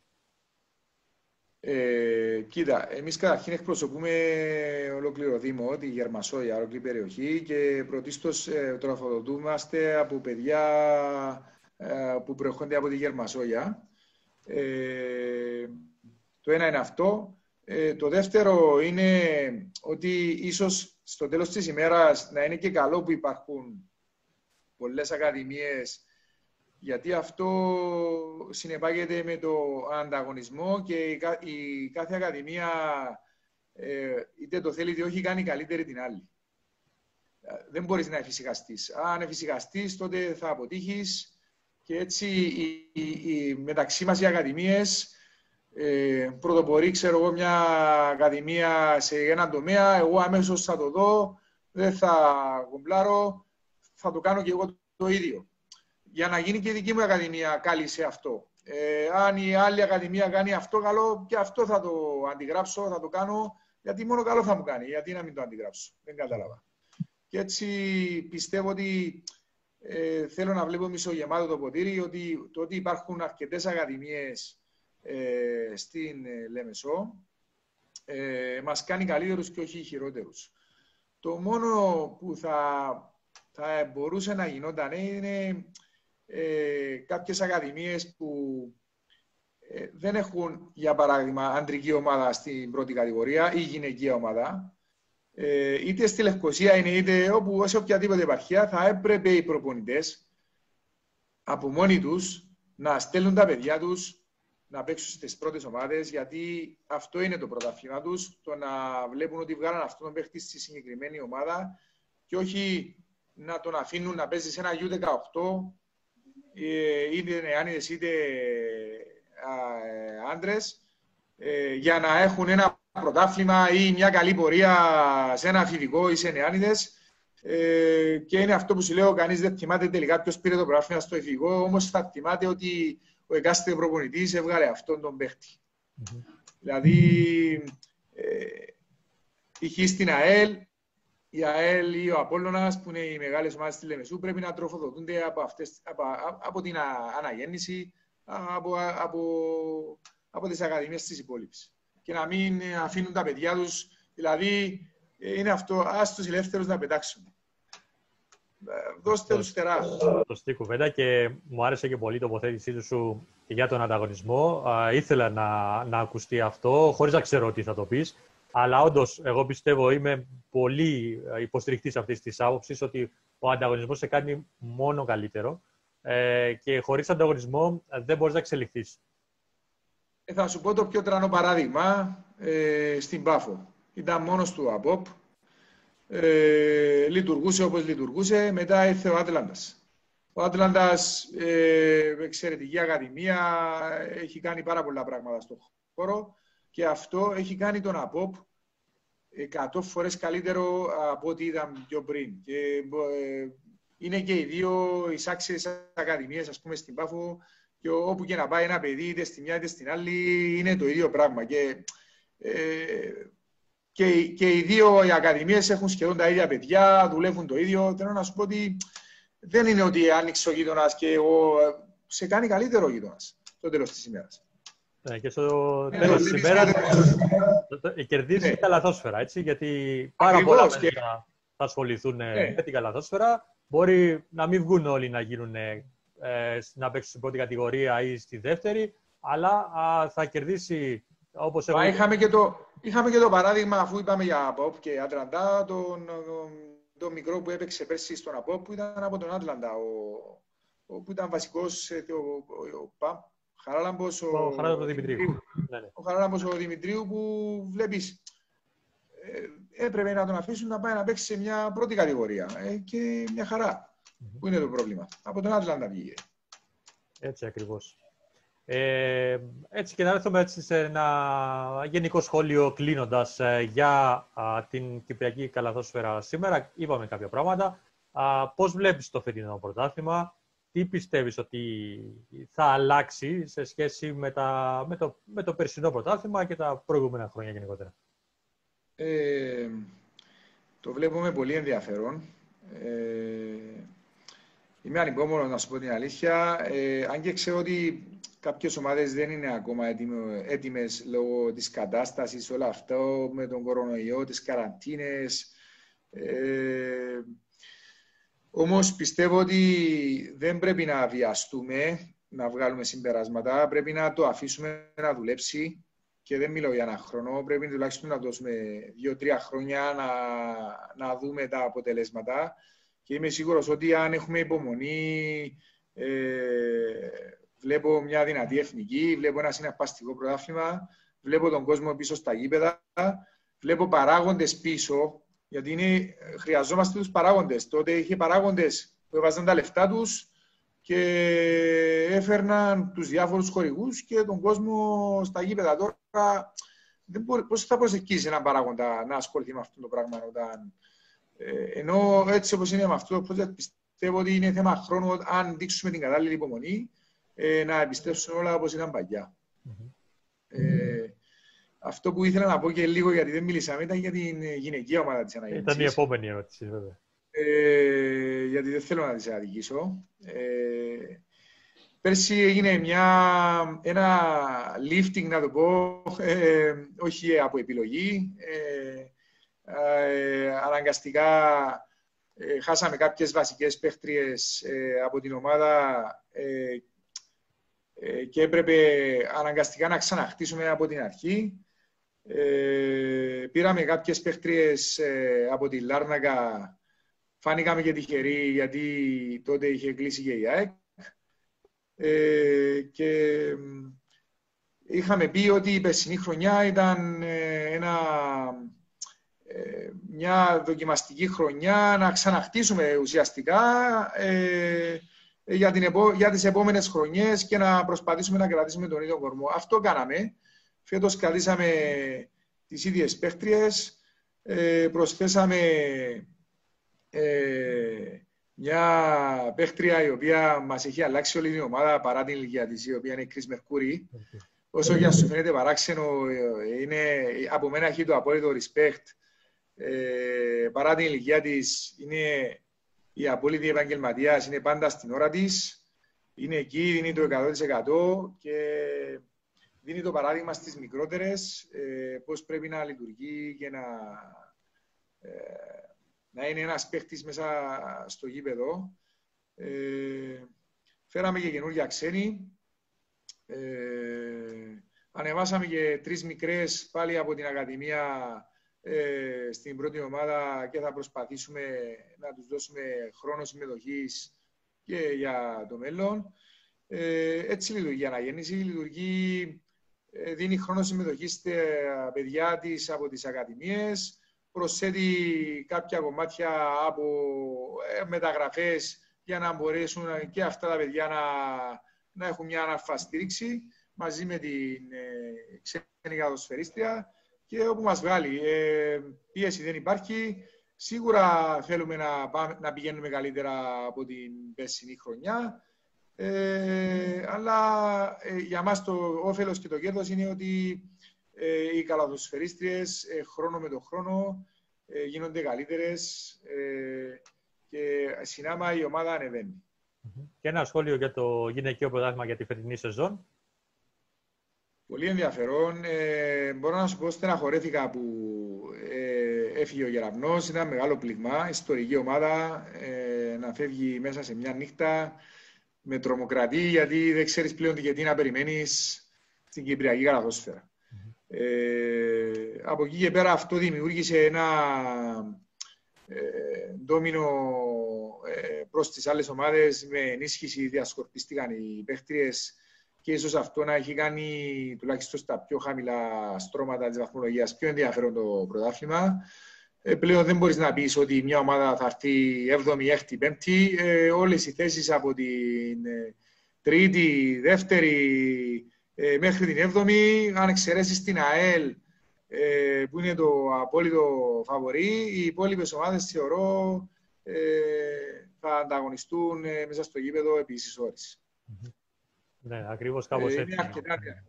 Ε, κοίτα, εμείς καταρχήν εκπροσωπούμε ολόκληρο Δήμο, τη Γερμασόγεια, ολόκληρη περιοχή και πρωτίστως ε, τροφοδοτούμαστε από παιδιά ε, που προέρχονται από τη Γερμασόγεια. Ε, το ένα είναι αυτό. Ε, το δεύτερο είναι ότι ίσως στο τέλος της ημέρας να είναι και καλό που υπάρχουν πολλές ακαδημίες, γιατί αυτό συνεπάγεται με το ανταγωνισμό και η, η κάθε ακαδημία ε, είτε το θέλει είτε όχι κάνει καλύτερη την άλλη. Δεν μπορείς να εφησυχαστείς. Αν εφησυχαστείς τότε θα αποτύχεις και έτσι οι, οι, οι, μεταξύ μας οι ακαδημίες ε, πρωτοπορεί, ξέρω εγώ, μια ακαδημία σε έναν τομέα, εγώ αμέσως θα το δω, δεν θα κομπλάρω, θα το κάνω και εγώ το ίδιο. Για να γίνει και η δική μου ακαδημία καλή σε αυτό. Ε, αν η άλλη ακαδημία κάνει αυτό καλό, και αυτό θα το αντιγράψω, θα το κάνω, γιατί μόνο καλό θα μου κάνει. Γιατί να μην το αντιγράψω. Δεν κατάλαβα. Και έτσι πιστεύω ότι ε, θέλω να βλέπω μισογεμάτο το ποτήρι, ότι το ότι υπάρχουν αρκετές ακαδημίες ε, στην ε, Λέμεσο ε, μας κάνει καλύτερους και όχι χειρότερους. Το μόνο που θα, θα μπορούσε να γινόταν είναι ε, κάποιες ακαδημίες που ε, δεν έχουν, για παράδειγμα, αντρική ομάδα στην πρώτη κατηγορία ή γυναικεία ομάδα, ε, είτε στη Λευκοσία είναι είτε όπου, σε οποιαδήποτε επαρχία, θα έπρεπε οι προπονητές από μόνοι τους να στέλνουν τα παιδιά τους να παίξουν στις πρώτες ομάδες, γιατί αυτό είναι το πρωτάθλημα τους, το να βλέπουν ότι βγάλαν αυτόν τον παίχτη στη συγκεκριμένη ομάδα και όχι να τον αφήνουν να παίζει σε ένα γιου δεκαοκτώ, είτε νεάνιδες είτε άντρες, για να έχουν ένα πρωτάθλημα ή μια καλή πορεία σε ένα αφιδικό ή σε νεάνιδες. Και είναι αυτό που σου λέω, κανείς δεν θυμάται τελικά ποιος πήρε το πρωτάθλημα στο εφηβικό, όμως θα θυμάται ότι ο εκάστοτε προπονητής έβγαλε αυτόν τον παίχτη. Mm-hmm. Δηλαδή, ε, π.χ. στην ΑΕΛ, η ΑΕΛ ή ο Απόλλωνας, που είναι οι μεγάλες ομάδες της Λεμεσού, πρέπει να τροφοδοτούνται από, αυτές, από, από την αναγέννηση, από, από, από τις ακαδημίες της υπόλοιπης. Και να μην αφήνουν τα παιδιά τους, δηλαδή, είναι αυτό, ας τους ελεύθερους να πετάξουν. Δώστε τους τεράστιους. Σωστή κουβέντα και μου άρεσε και πολύ η τοποθέτησή σου για τον ανταγωνισμό. Α, ήθελα να, να ακουστεί αυτό, χωρίς να ξέρω τι θα το πεις. Αλλά όντως, εγώ πιστεύω, είμαι πολύ υποστηρικτής αυτής της άποψης ότι ο ανταγωνισμός σε κάνει μόνο καλύτερο ε, και χωρίς ανταγωνισμό δεν μπορείς να εξελιχθείς. Ε, θα σου πω το πιο τρανό παράδειγμα ε, στην Πάφο. Ήταν μόνος του ο Απόπ. Ε, λειτουργούσε όπως λειτουργούσε, μετά ήρθε ο Άτλαντας. Ο Άτλαντας, ε, εξαιρετική ακαδημία, έχει κάνει πάρα πολλά πράγματα στον χώρο και αυτό έχει κάνει τον Απόπ εκατό φορές καλύτερο από ό,τι ήταν πιο πριν. Και, ε, είναι και οι δύο εισάξιες ακαδημίες, ας πούμε, στην Πάφο, και όπου και να πάει ένα παιδί, είτε στη μια είτε στην άλλη, είναι το ίδιο πράγμα. Και, ε, Και, και οι δύο οι ακαδημίες έχουν σχεδόν τα ίδια παιδιά, δουλεύουν το ίδιο. Θέλω να σου πω ότι δεν είναι ότι άνοιξε ο γείτονας και εγώ, σε κάνει καλύτερο ο γείτονας στο τέλος της ημέρας. Ναι, και στο τέλος της ημέρας κερδίζει ναι. τα καλαθόσφαιρα, έτσι, γιατί πάρα Ακριβώς, πολλά παιδιά και... θα ασχοληθούν ναι. με την καλαθόσφαιρα. Μπορεί να μην βγουν όλοι να γίνουν ε, να παίξει στην πρώτη κατηγορία ή στη δεύτερη, αλλά α, θα κερδίσει όπως Μα έχω... είχαμε, και το, είχαμε και το παράδειγμα, αφού είπαμε για ΑΠΟΠ και Ατλαντά, τον, τον, τον μικρό που έπαιξε πέρσι στον ΑΠΟΠ, που ήταν από τον Άτλαντα, ο, ο, που ήταν βασικός, ο, ο, ο, ο Χαράλαμπος, ο, ο Χαράλαμπος Δημητρίου. Δημητρίου. Ναι, ναι. Ο Χαράλαμπος ο Δημητρίου, που βλέπεις, ε, έπρεπε να τον αφήσουν να πάει να παίξει σε μια πρώτη κατηγορία. Ε, και μια χαρά. Mm-hmm. Πού είναι το πρόβλημα? Από τον Άτλαντα βγήκε. Έτσι ακριβώς. Ε, έτσι και να έρθουμε έτσι σε ένα γενικό σχόλιο κλείνοντας ε, για α, την Κυπριακή Καλαθόσφαιρα σήμερα. Είπαμε κάποια πράγματα. Α, πώς βλέπεις το φετινό πρωτάθλημα? Τι πιστεύεις ότι θα αλλάξει σε σχέση με, τα, με, το, με το περσινό πρωτάθλημα και τα προηγούμενα χρόνια γενικότερα? Ε, το βλέπουμε πολύ ενδιαφέρον. Ε, είμαι ανυπόμονος να σου πω την αλήθεια. Ε, αν και ξέρω ότι κάποιες ομάδες δεν είναι ακόμα έτοιμες λόγω της κατάστασης, όλο αυτό με τον κορονοϊό, τις καραντίνες. Ε, όμως πιστεύω ότι δεν πρέπει να βιαστούμε να βγάλουμε συμπεράσματα. Πρέπει να το αφήσουμε να δουλέψει. Και δεν μιλάω για ένα χρόνο. Πρέπει τουλάχιστον να δώσουμε δύο-τρία χρόνια να, να δούμε τα αποτελέσματα. Και είμαι σίγουρος ότι αν έχουμε υπομονή, ε, βλέπω μια δυνατή εθνική, βλέπω ένα συναρπαστικό πρωτάθλημα, βλέπω τον κόσμο πίσω στα γήπεδα, βλέπω παράγοντες πίσω, γιατί είναι, χρειαζόμαστε τους παράγοντες. Τότε είχε παράγοντες που έβαζαν τα λεφτά τους και έφερναν τους διάφορους χορηγούς και τον κόσμο στα γήπεδα. Τώρα, δεν μπορεί, πώς θα προσεκίσει έναν παράγοντα να ασχοληθεί με αυτό το πράγμα όταν... Ε, ενώ έτσι όπως είναι με αυτό, πιστεύω ότι είναι θέμα χρόνου, αν δείξουμε την κατάλληλη υπομονή, ε, να επιστρέψουν όλα όπως ήταν παλιά. Mm-hmm. Ε, αυτό που ήθελα να πω και λίγο, γιατί δεν μιλήσαμε, ήταν για την γυναικεία ομάδα της αναγέννησης. Ήταν η επόμενη ερώτηση, βέβαια. Ε, γιατί δεν θέλω να τις αδικήσω. Ε, πέρσι έγινε μια, ένα lifting, να το πω, ε, όχι από επιλογή. Ε, ε, αναγκαστικά ε, χάσαμε κάποιες βασικές παίχτριες ε, από την ομάδα ε, ε, και έπρεπε αναγκαστικά να ξαναχτίσουμε από την αρχή. Ε, πήραμε κάποιες παίχτριες ε, από τη Λάρνακα. Φάνηκαμε και τυχεροί, γιατί τότε είχε κλείσει και η ΑΕΚ. Ε, και είχαμε πει ότι η περσινή χρονιά ήταν ε, ένα, ε, μια δοκιμαστική χρονιά, να ξαναχτίσουμε ουσιαστικά ε, για, την επό, για τις επόμενες χρονιές και να προσπαθήσουμε να κρατήσουμε τον ίδιο κορμό. Αυτό κάναμε. Φέτος κρατήσαμε τις ίδιες παίχτριες, ε, προσθέσαμε Ε, μια παίχτρια η οποία μας έχει αλλάξει όλη την ομάδα παρά την ηλικία της, η οποία είναι η Κρίς Μερκούρη. Okay. Όσο για σου φαίνεται παράξενο, είναι, από μένα έχει το απόλυτο respect. Ε, παρά την ηλικία της, είναι η απόλυτη επαγγελματίας, είναι πάντα στην ώρα της. Είναι εκεί, δίνει το εκατό τοις εκατό και δίνει το παράδειγμα στις μικρότερες, ε, πώς πρέπει να λειτουργεί και να... Ε, να είναι ένας παίχτης μέσα στο γήπεδο. Ε, φέραμε και καινούργια ξένοι. Ε, ανεβάσαμε και τρεις μικρές πάλι από την Ακαδημία ε, στην πρώτη ομάδα και θα προσπαθήσουμε να τους δώσουμε χρόνο συμμετοχής και για το μέλλον. Ε, έτσι λειτουργεί η αναγέννηση. Λειτουργεί, ε, δίνει χρόνο συμμετοχής στα παιδιά της από τις Ακαδημίες. Προσθέτει κάποια κομμάτια από μεταγραφές για να μπορέσουν και αυτά τα παιδιά να, να έχουν μια αναρφαστήριξη μαζί με την ε, ξένη κατοσφαιρίστρια και όπου μας βγάλει. Ε, πίεση δεν υπάρχει. Σίγουρα θέλουμε να, πάμε, να πηγαίνουμε καλύτερα από την περσινή χρονιά. Ε, αλλά ε, για μας το όφελος και το κέρδος είναι ότι Ε, οι καλαθοσφαιρίστριες ε, χρόνο με το χρόνο ε, γίνονται καλύτερες ε, και συνάμα η ομάδα ανεβαίνει. Και ένα σχόλιο για το γυναικείο πρωτάθλημα για τη φετινή σεζόν. Πολύ ενδιαφέρον. Ε, μπορώ να σου πω, στεναχωρέθηκα που ε, έφυγε ο Γεραπνός. Ήταν μεγάλο πληγμά. Ιστορική ομάδα ε, να φεύγει μέσα σε μια νύχτα. με τρομοκρατεί, γιατί δεν ξέρεις πλέον γιατί να περιμένεις στην κυπριακή καλαθόσφαιρα. Mm-hmm. Ε, από εκεί και πέρα αυτό δημιούργησε ένα ε, ντόμινο ε, προς τις άλλες ομάδες, με ενίσχυση διασκορπίστηκαν οι παίχτριες και ίσως αυτό να έχει κάνει τουλάχιστον στα πιο χαμηλά στρώματα της βαθμολογίας πιο ενδιαφέρον το πρωτάθλημα. Ε, πλέον δεν μπορείς να πεις ότι μια ομάδα θα έρθει έβδομη, έκτη, πέμπτη. Ε, όλες οι θέσεις από την ε, τρίτη, δεύτερη ε, μέχρι την έβδομη, αν εξαιρέσεις την ΑΕΛ ε, που είναι το απόλυτο φαβορί, οι υπόλοιπες ομάδες θεωρώ ε, θα ανταγωνιστούν ε, μέσα στο γήπεδο επί ίσης ώρες. Ναι, ακριβώς κάπως έτσι. Είναι αρκετά διάφορα.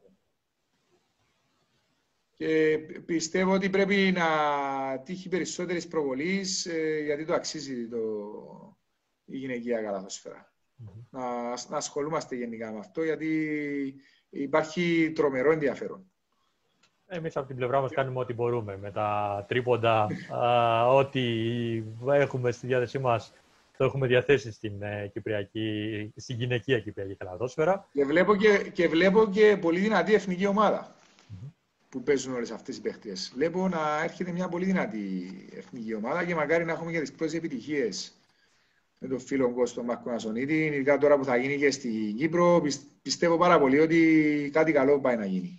Και πιστεύω ότι πρέπει να τύχει περισσότερης προβολής, ε, γιατί το αξίζει το, η γυναικεία καλαθόσφαιρα. Mm-hmm. Να, να ασχολούμαστε γενικά με αυτό, γιατί υπάρχει τρομερό ενδιαφέρον. Εμείς από την πλευρά μας κάνουμε ό,τι μπορούμε με τα τρίποντα, α, ό,τι έχουμε στη διάθεσή μας. Το έχουμε διαθέσει στην, ε, κυπριακή, στην γυναικεία κυπριακή καλαθόσφαιρα. Και βλέπω και, και βλέπω και πολύ δυνατή εθνική ομάδα mm-hmm. που παίζουν όλες αυτές οι παίχτες. Βλέπω να έρχεται μια πολύ δυνατή εθνική ομάδα και μακάρι να έχουμε και τις πρώτες επιτυχίες με τον φίλο Κώστο Μαρκονασονίτη. Ειδικά τώρα που θα γίνει και στην Κύπρο, πιστεύω πάρα πολύ ότι κάτι καλό πάει να γίνει.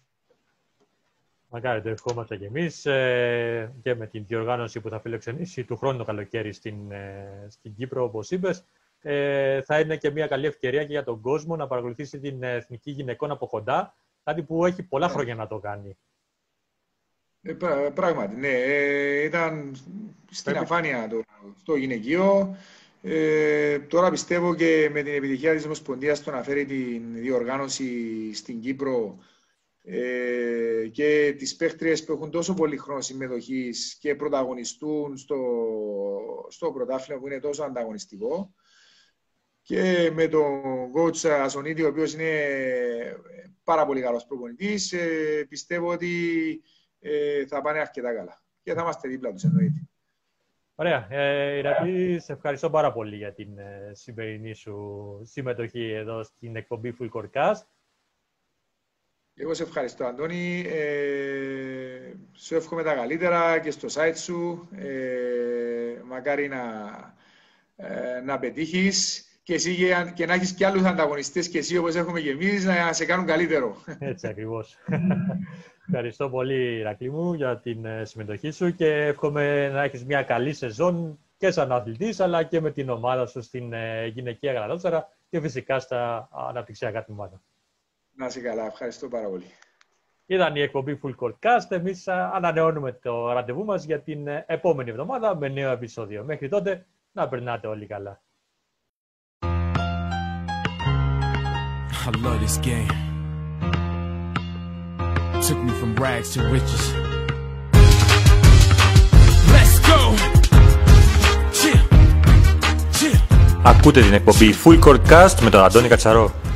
Μακάρι το ευχόμαστε και εμείς ε, και με την διοργάνωση που θα φιλοξενήσει του χρόνου το καλοκαίρι στην, ε, στην Κύπρο, όπως είπες. Ε, θα είναι και μια καλή ευκαιρία και για τον κόσμο να παρακολουθήσει την εθνική γυναικών από κοντά, κάτι που έχει πολλά yeah. χρόνια να το κάνει. Ε, πρά, πράγματι, ναι. Ε, ήταν στην Πρέπει... αφάνεια το, το γυναικείο. Ε, τώρα πιστεύω και με την επιτυχία της Ομοσπονδίας το να φέρει την διοργάνωση στην Κύπρο Ε, και τις παίχτριες που έχουν τόσο πολύ χρόνο συμμετοχής και πρωταγωνιστούν στο, στο πρωτάθλημα που είναι τόσο ανταγωνιστικό, και με τον coach Ασονίτη, ο οποίος είναι πάρα πολύ καλός προπονητής, ε, πιστεύω ότι ε, θα πάνε αρκετά καλά και θα είμαστε δίπλα τους, εννοείται. Ωραία. Ε, Ηρακλή, σε ευχαριστώ πάρα πολύ για την ε, σημερινή σου συμμετοχή εδώ στην εκπομπή Full Court Cast. Εγώ σε ευχαριστώ, Αντώνη. Ε, σου εύχομαι τα καλύτερα και στο site σου. Ε, μακάρι να, ε, να πετύχεις και εσύ και, και να έχεις και άλλους ανταγωνιστές και εσύ όπως έχουμε και εμείς να σε κάνουν καλύτερο. Έτσι ακριβώς. Ευχαριστώ πολύ, Ηρακλή μου, για την συμμετοχή σου και εύχομαι να έχεις μια καλή σεζόν και σαν αθλητής αλλά και με την ομάδα σου στην γυναικεία καλαθόσφαιρα και φυσικά στα αναπτυξιακά τμήματα. Να είσαι καλά, ευχαριστώ πάρα πολύ. Ήταν η εκπομπή Full Court Cast. Εμείς ανανεώνουμε το ραντεβού μας για την επόμενη εβδομάδα με νέο επεισόδιο. Μέχρι τότε, να περνάτε όλοι καλά. I love this game. Took me from rags to riches. Let's go. Chill. Chill. Ακούτε την εκπομπή Full Court Cast με τον Αντώνη Κατσαρό.